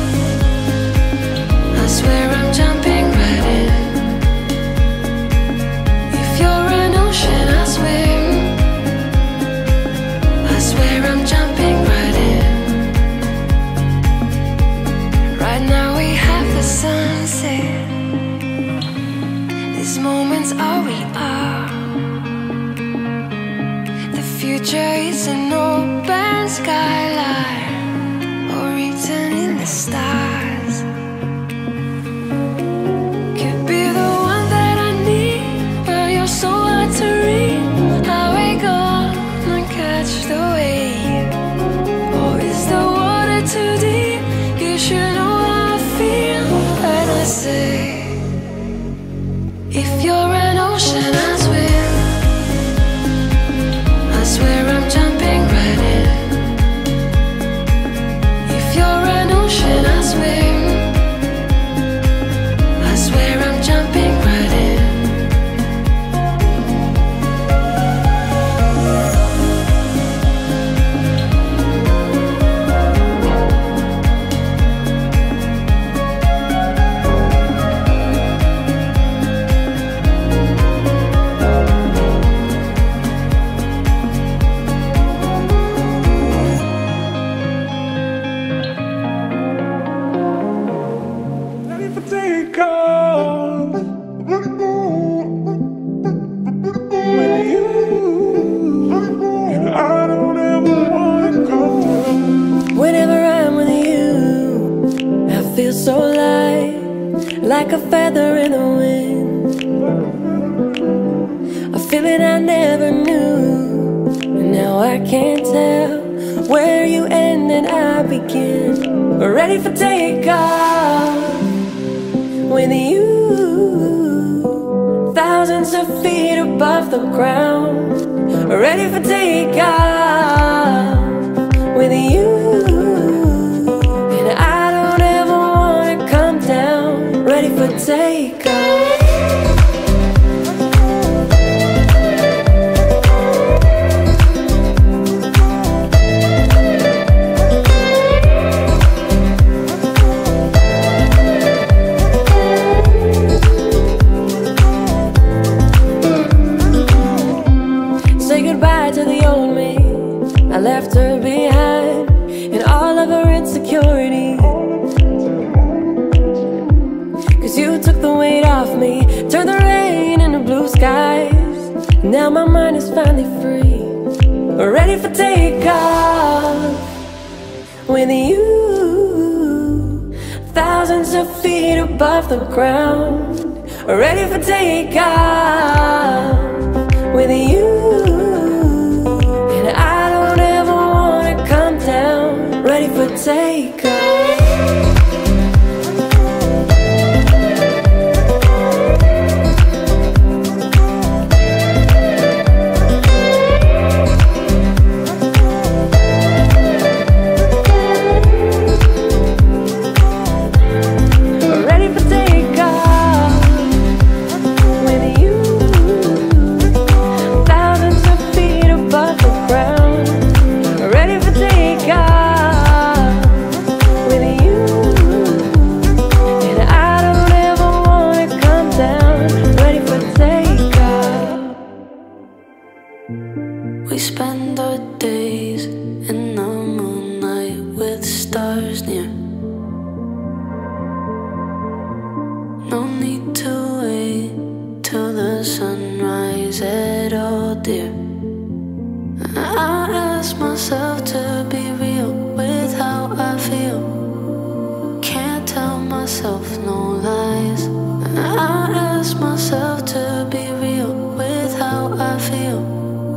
I swear I'm jumping right in. If you're an ocean, I swim. I swear I'm jumping right in. Right now we have the sunset. These moments are we are. The future is an open skyline, or written in the stars. Could be the one that I need, but you're so hard to read. How we gonna catch the wave? Or is the water too deep? You should know how I feel when I say, if you're an ocean, I swim. I swear I'm jumping right in. If you're an ocean, I swim. I swear I'm jumping right in. Ready for takeoff. With you, and I don't ever wanna go down. Whenever I'm with you, I feel so light, like a feather in the wind. A feeling I never knew, and now I can't tell where you end and I begin. Ready for takeoff with you, thousands of feet above the ground. Ready for takeoff with you, and I don't ever wanna come down. Ready for takeoff. Say goodbye to the old me. I left her behind and all of her insecurity. Cause you took the weight off me, turned the rain into blue skies. Now my mind is finally free, ready for takeoff with you, thousands of feet above the ground. Ready for takeoff with you, and I don't ever wanna come down. Ready for takeoff. Ready for takeoff with you, thousands of feet above the ground. Ready for takeoff with you, and I don't ever wanna come down. Ready for takeoff. We spend our days in the moonlight with stars near. No need to wait till the sunrise at all, dear. I ask myself to be real with how I feel. Can't tell myself no lies. I ask myself to be real with how I feel.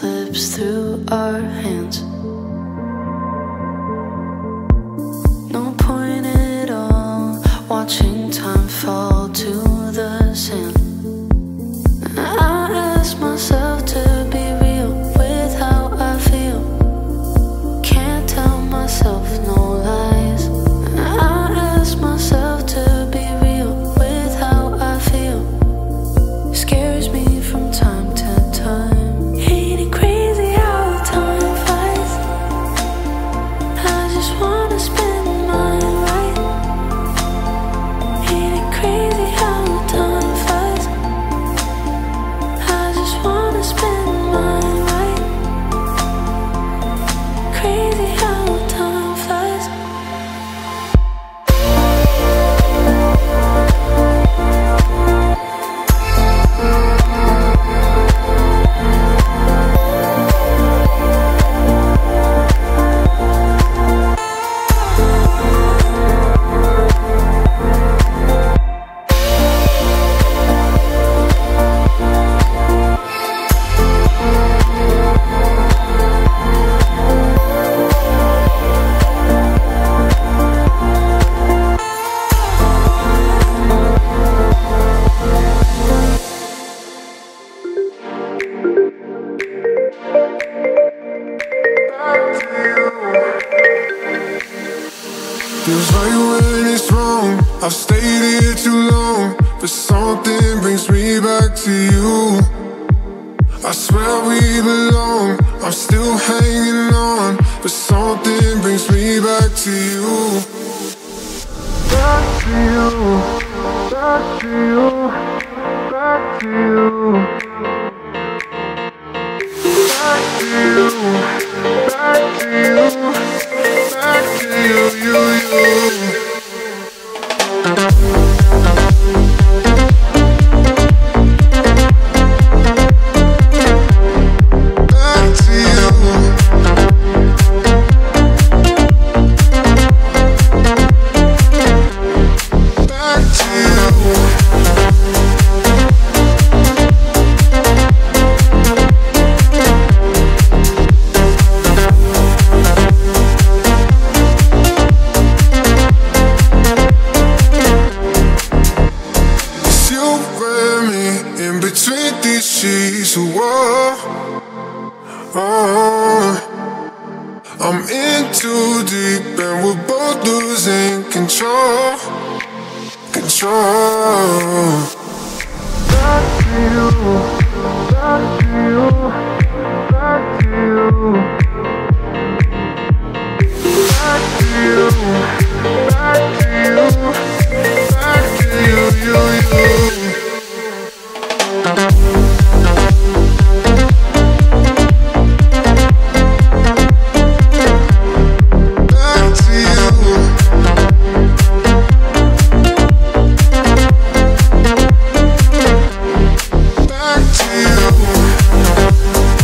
slips through our hands. No point at all watching time fall to the sand. I ask myself to be real with how I feel. Can't tell myself no lies. I ask myself to be real with how I feel. Scares me from time to time. Ain't it crazy how time flies? I just wanna spend mine right. Ain't it crazy how time flies? I just wanna spend mine right. Crazy how time flies. Feels right when it's wrong. I've stayed here too long, but something brings me back to you. I swear we belong. I'm still hanging on, but something brings me back to you. Back to you, back to you, back to you. Back to you, back to you, back to you, you, you. I'm in too deep and we're both losing control, control. Back to you, back to you, back to you. Back to you, back to you, back to you, you, you. Back to you.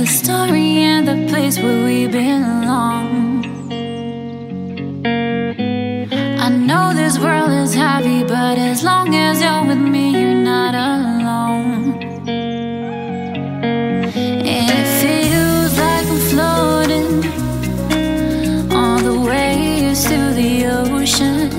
story and the place where we belong. I know this world is heavy, but as long as you're with me, you're not alone. And it feels like I'm floating on the waves to the ocean.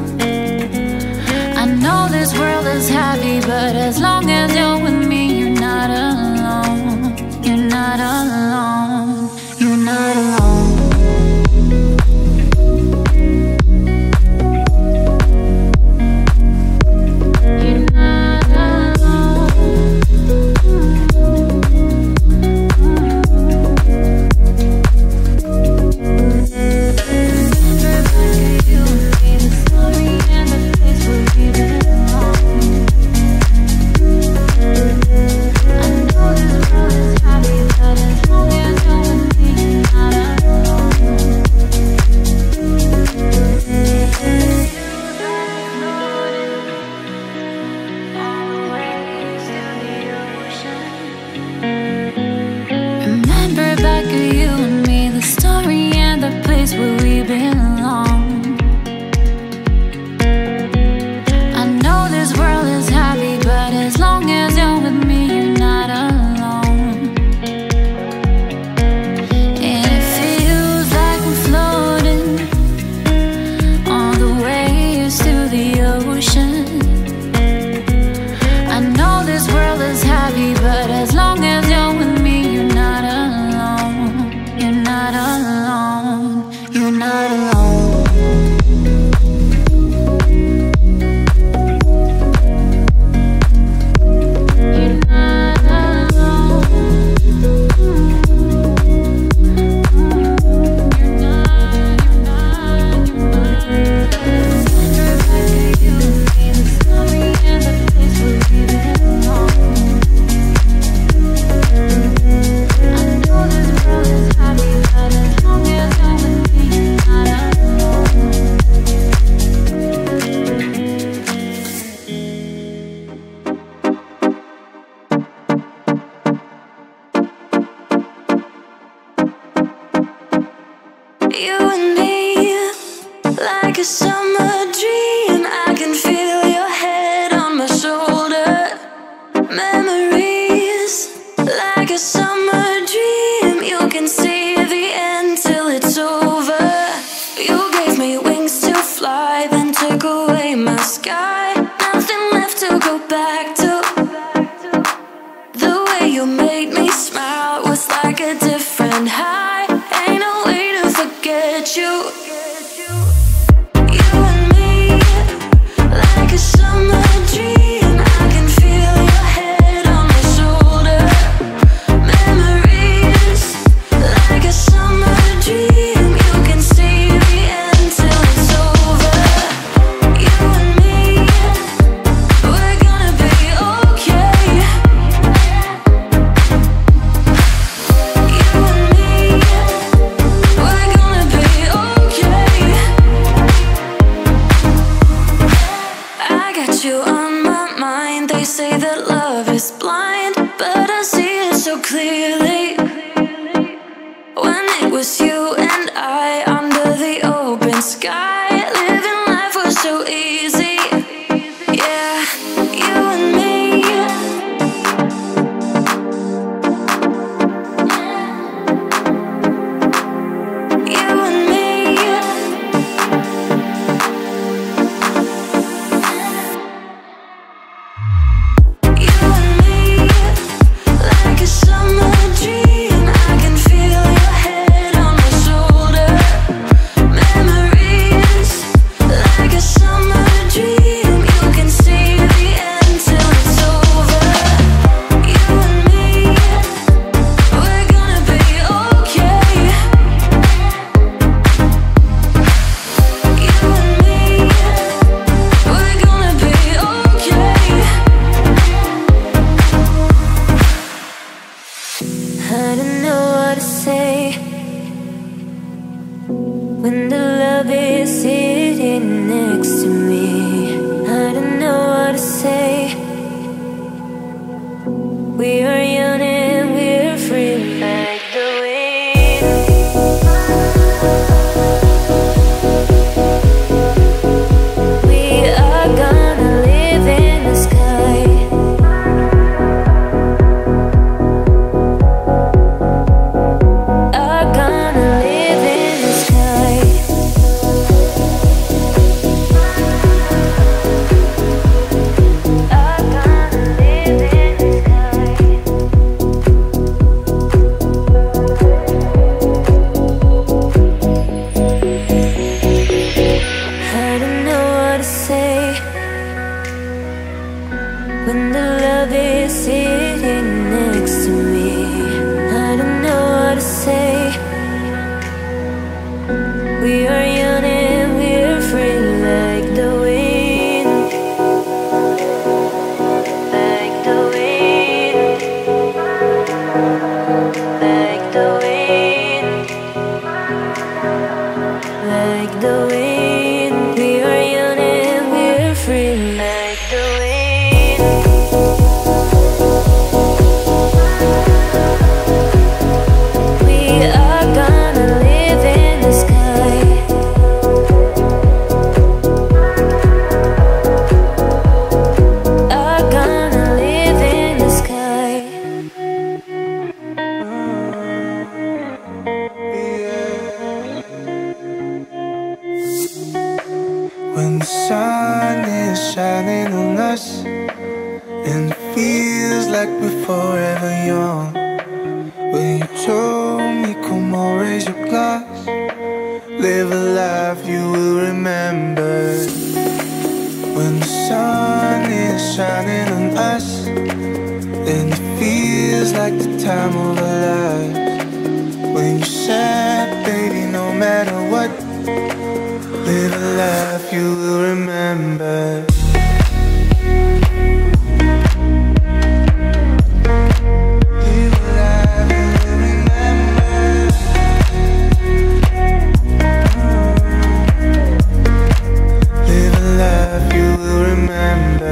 I know this world is heavy, but as long as you're with me, you're not alone. You're not alone. You're not alone. We're gonna be when the love is sitting next to me. I don't know what to say. We are young and we're free like the wind, like the wind, like the wind, like the wind. We are young and we're free like the wind. We are gonna live in the sky. Are gonna live in the sky. When the sun is shining on us and it feels like we're forever young. When you told me, come on, raise your glass, live a life you will remember. When the sun is shining on us and it feels like the time of our lives. When you said, baby, no matter what, live a life you will remember. Live a life you will remember. Live a life you will remember.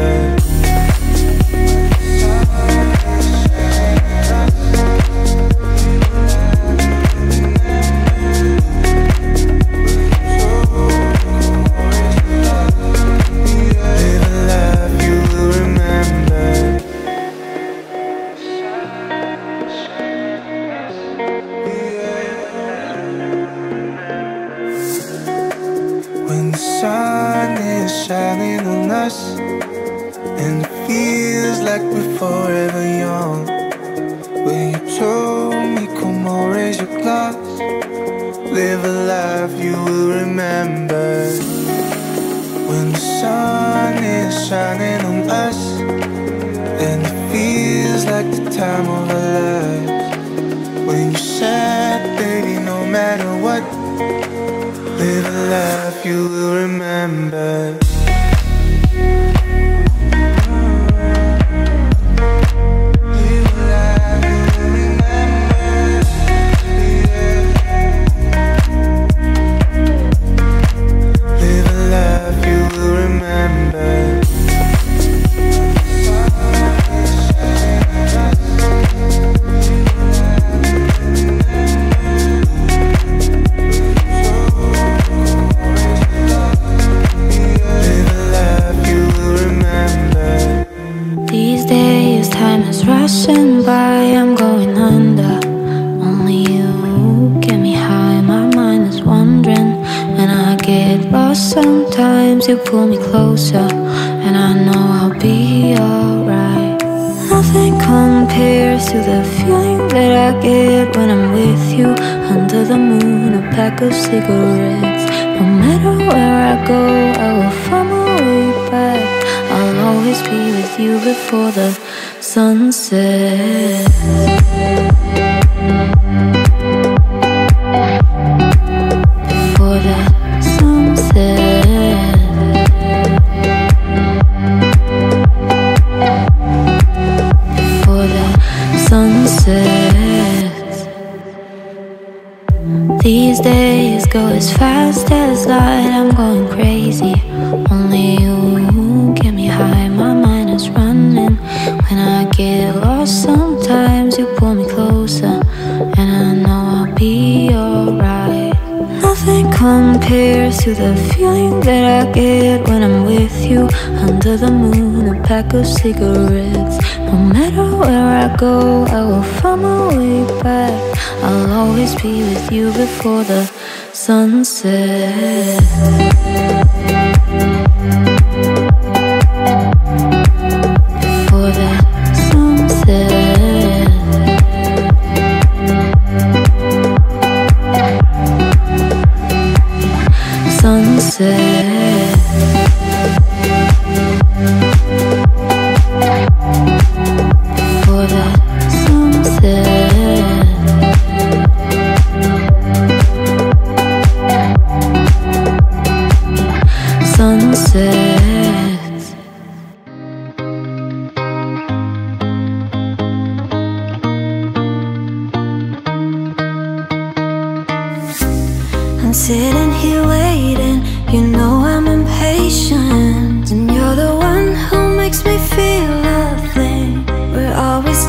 When the sun is shining on us and it feels like we're forever young. When you told me, come on, raise your glass, live a life you will remember. When the sun is shining on us and it feels like the time of our lives. When you said, baby, no matter what, live a life you will remember. Live a life you will remember. Live a life you will remember. Rushing by, I'm going under. Only you get me high, my mind is wandering. When I get lost sometimes you pull me closer, and I know I'll be alright. Nothing compares to the feeling that I get when I'm with you. Under the moon, a pack of cigarettes. No matter where I go, I will find my way back. I'll always be with you before the sunset. Before the sunset. Before the sunset. These days go as fast as light. I'm going crazy. Only you get me high, my mind is running. When I get lost sometimes you pull me closer, and I know I'll be alright. Nothing compares to the feeling that I get when I'm with you. Under the moon, a pack of cigarettes. No matter where I go, I will find my way back. I'll always be with you before the sunset. Before the sunset. Sunset.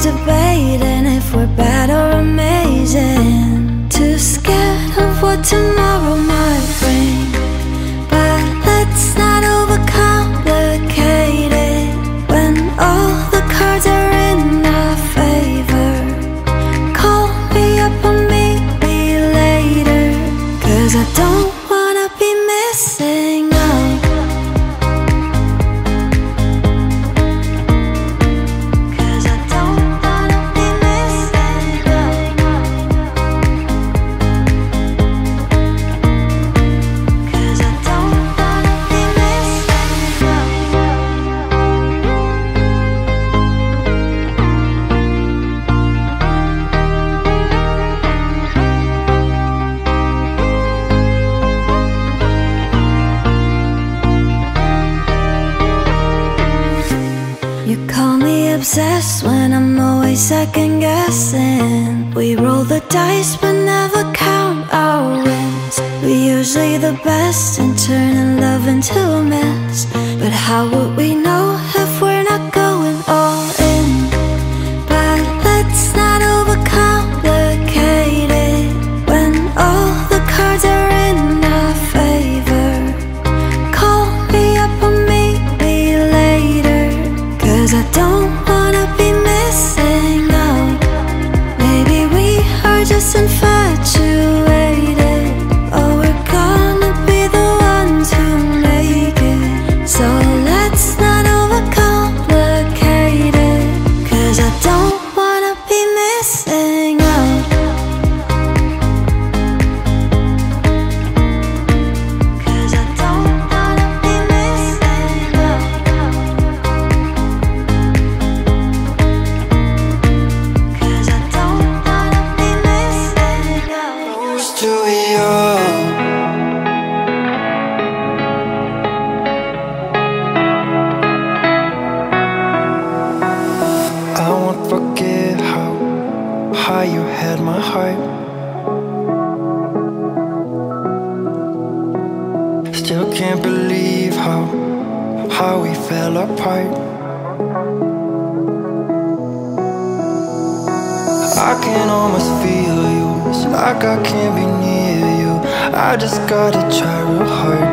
debating if we're bad or amazing. Too scared of what tomorrow might bring. But let's not overcomplicate it when all the cards are in our favor. Call me up or meet me later, 'cause I don't wanna be missing out. You call me obsessed when I'm always second guessing. We roll the dice but never count our wins. We're usually the best in turning love into a mess. But how would we know if we're not going all in? But let's not overcomplicate it when all the cards are in our favor. Call me up or meet me later, 'cause I don't wanna be missing out. Maybe we are just infatuated, or we're gonna be the ones who make it. So let's not overcomplicate it, 'cause I don't wanna be missing out. 'Cause I don't wanna be missing out. To you, I won't forget how high you had my heart. Still can't believe how how we fell apart. I can almost feel you, it's like I can't be near you. I just gotta try real hard.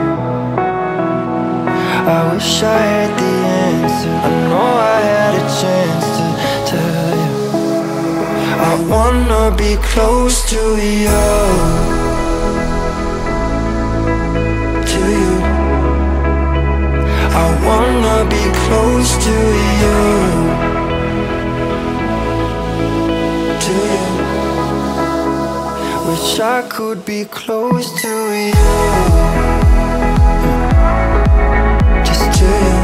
I wish I had the answer, I know I had a chance to tell you. I wanna be close to you, to you. I wanna be close to you, to you. Wish I could be close to you, just to you.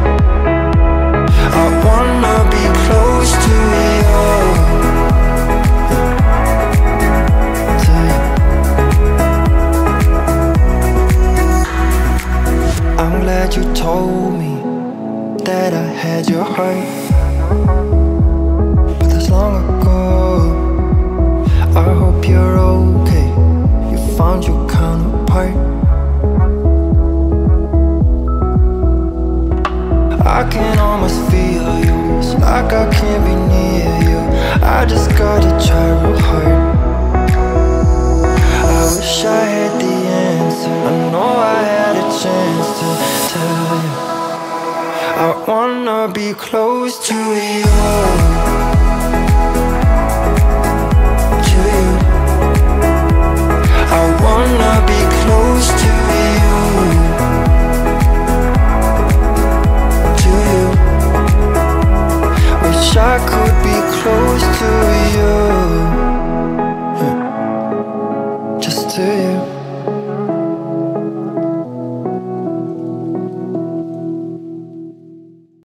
I wanna be close to you, to you. I'm glad you told me that I had your heart, but that's long ago. I hope you're okay, you found your counterpart. I can almost feel you, it's like I can't be near you. I just gotta try real hard. I wish I had the answer, I know I had a chance to tell you. I wanna be close to you, to you. I wanna be close to you, to you. Wish I could be close to you, just to you.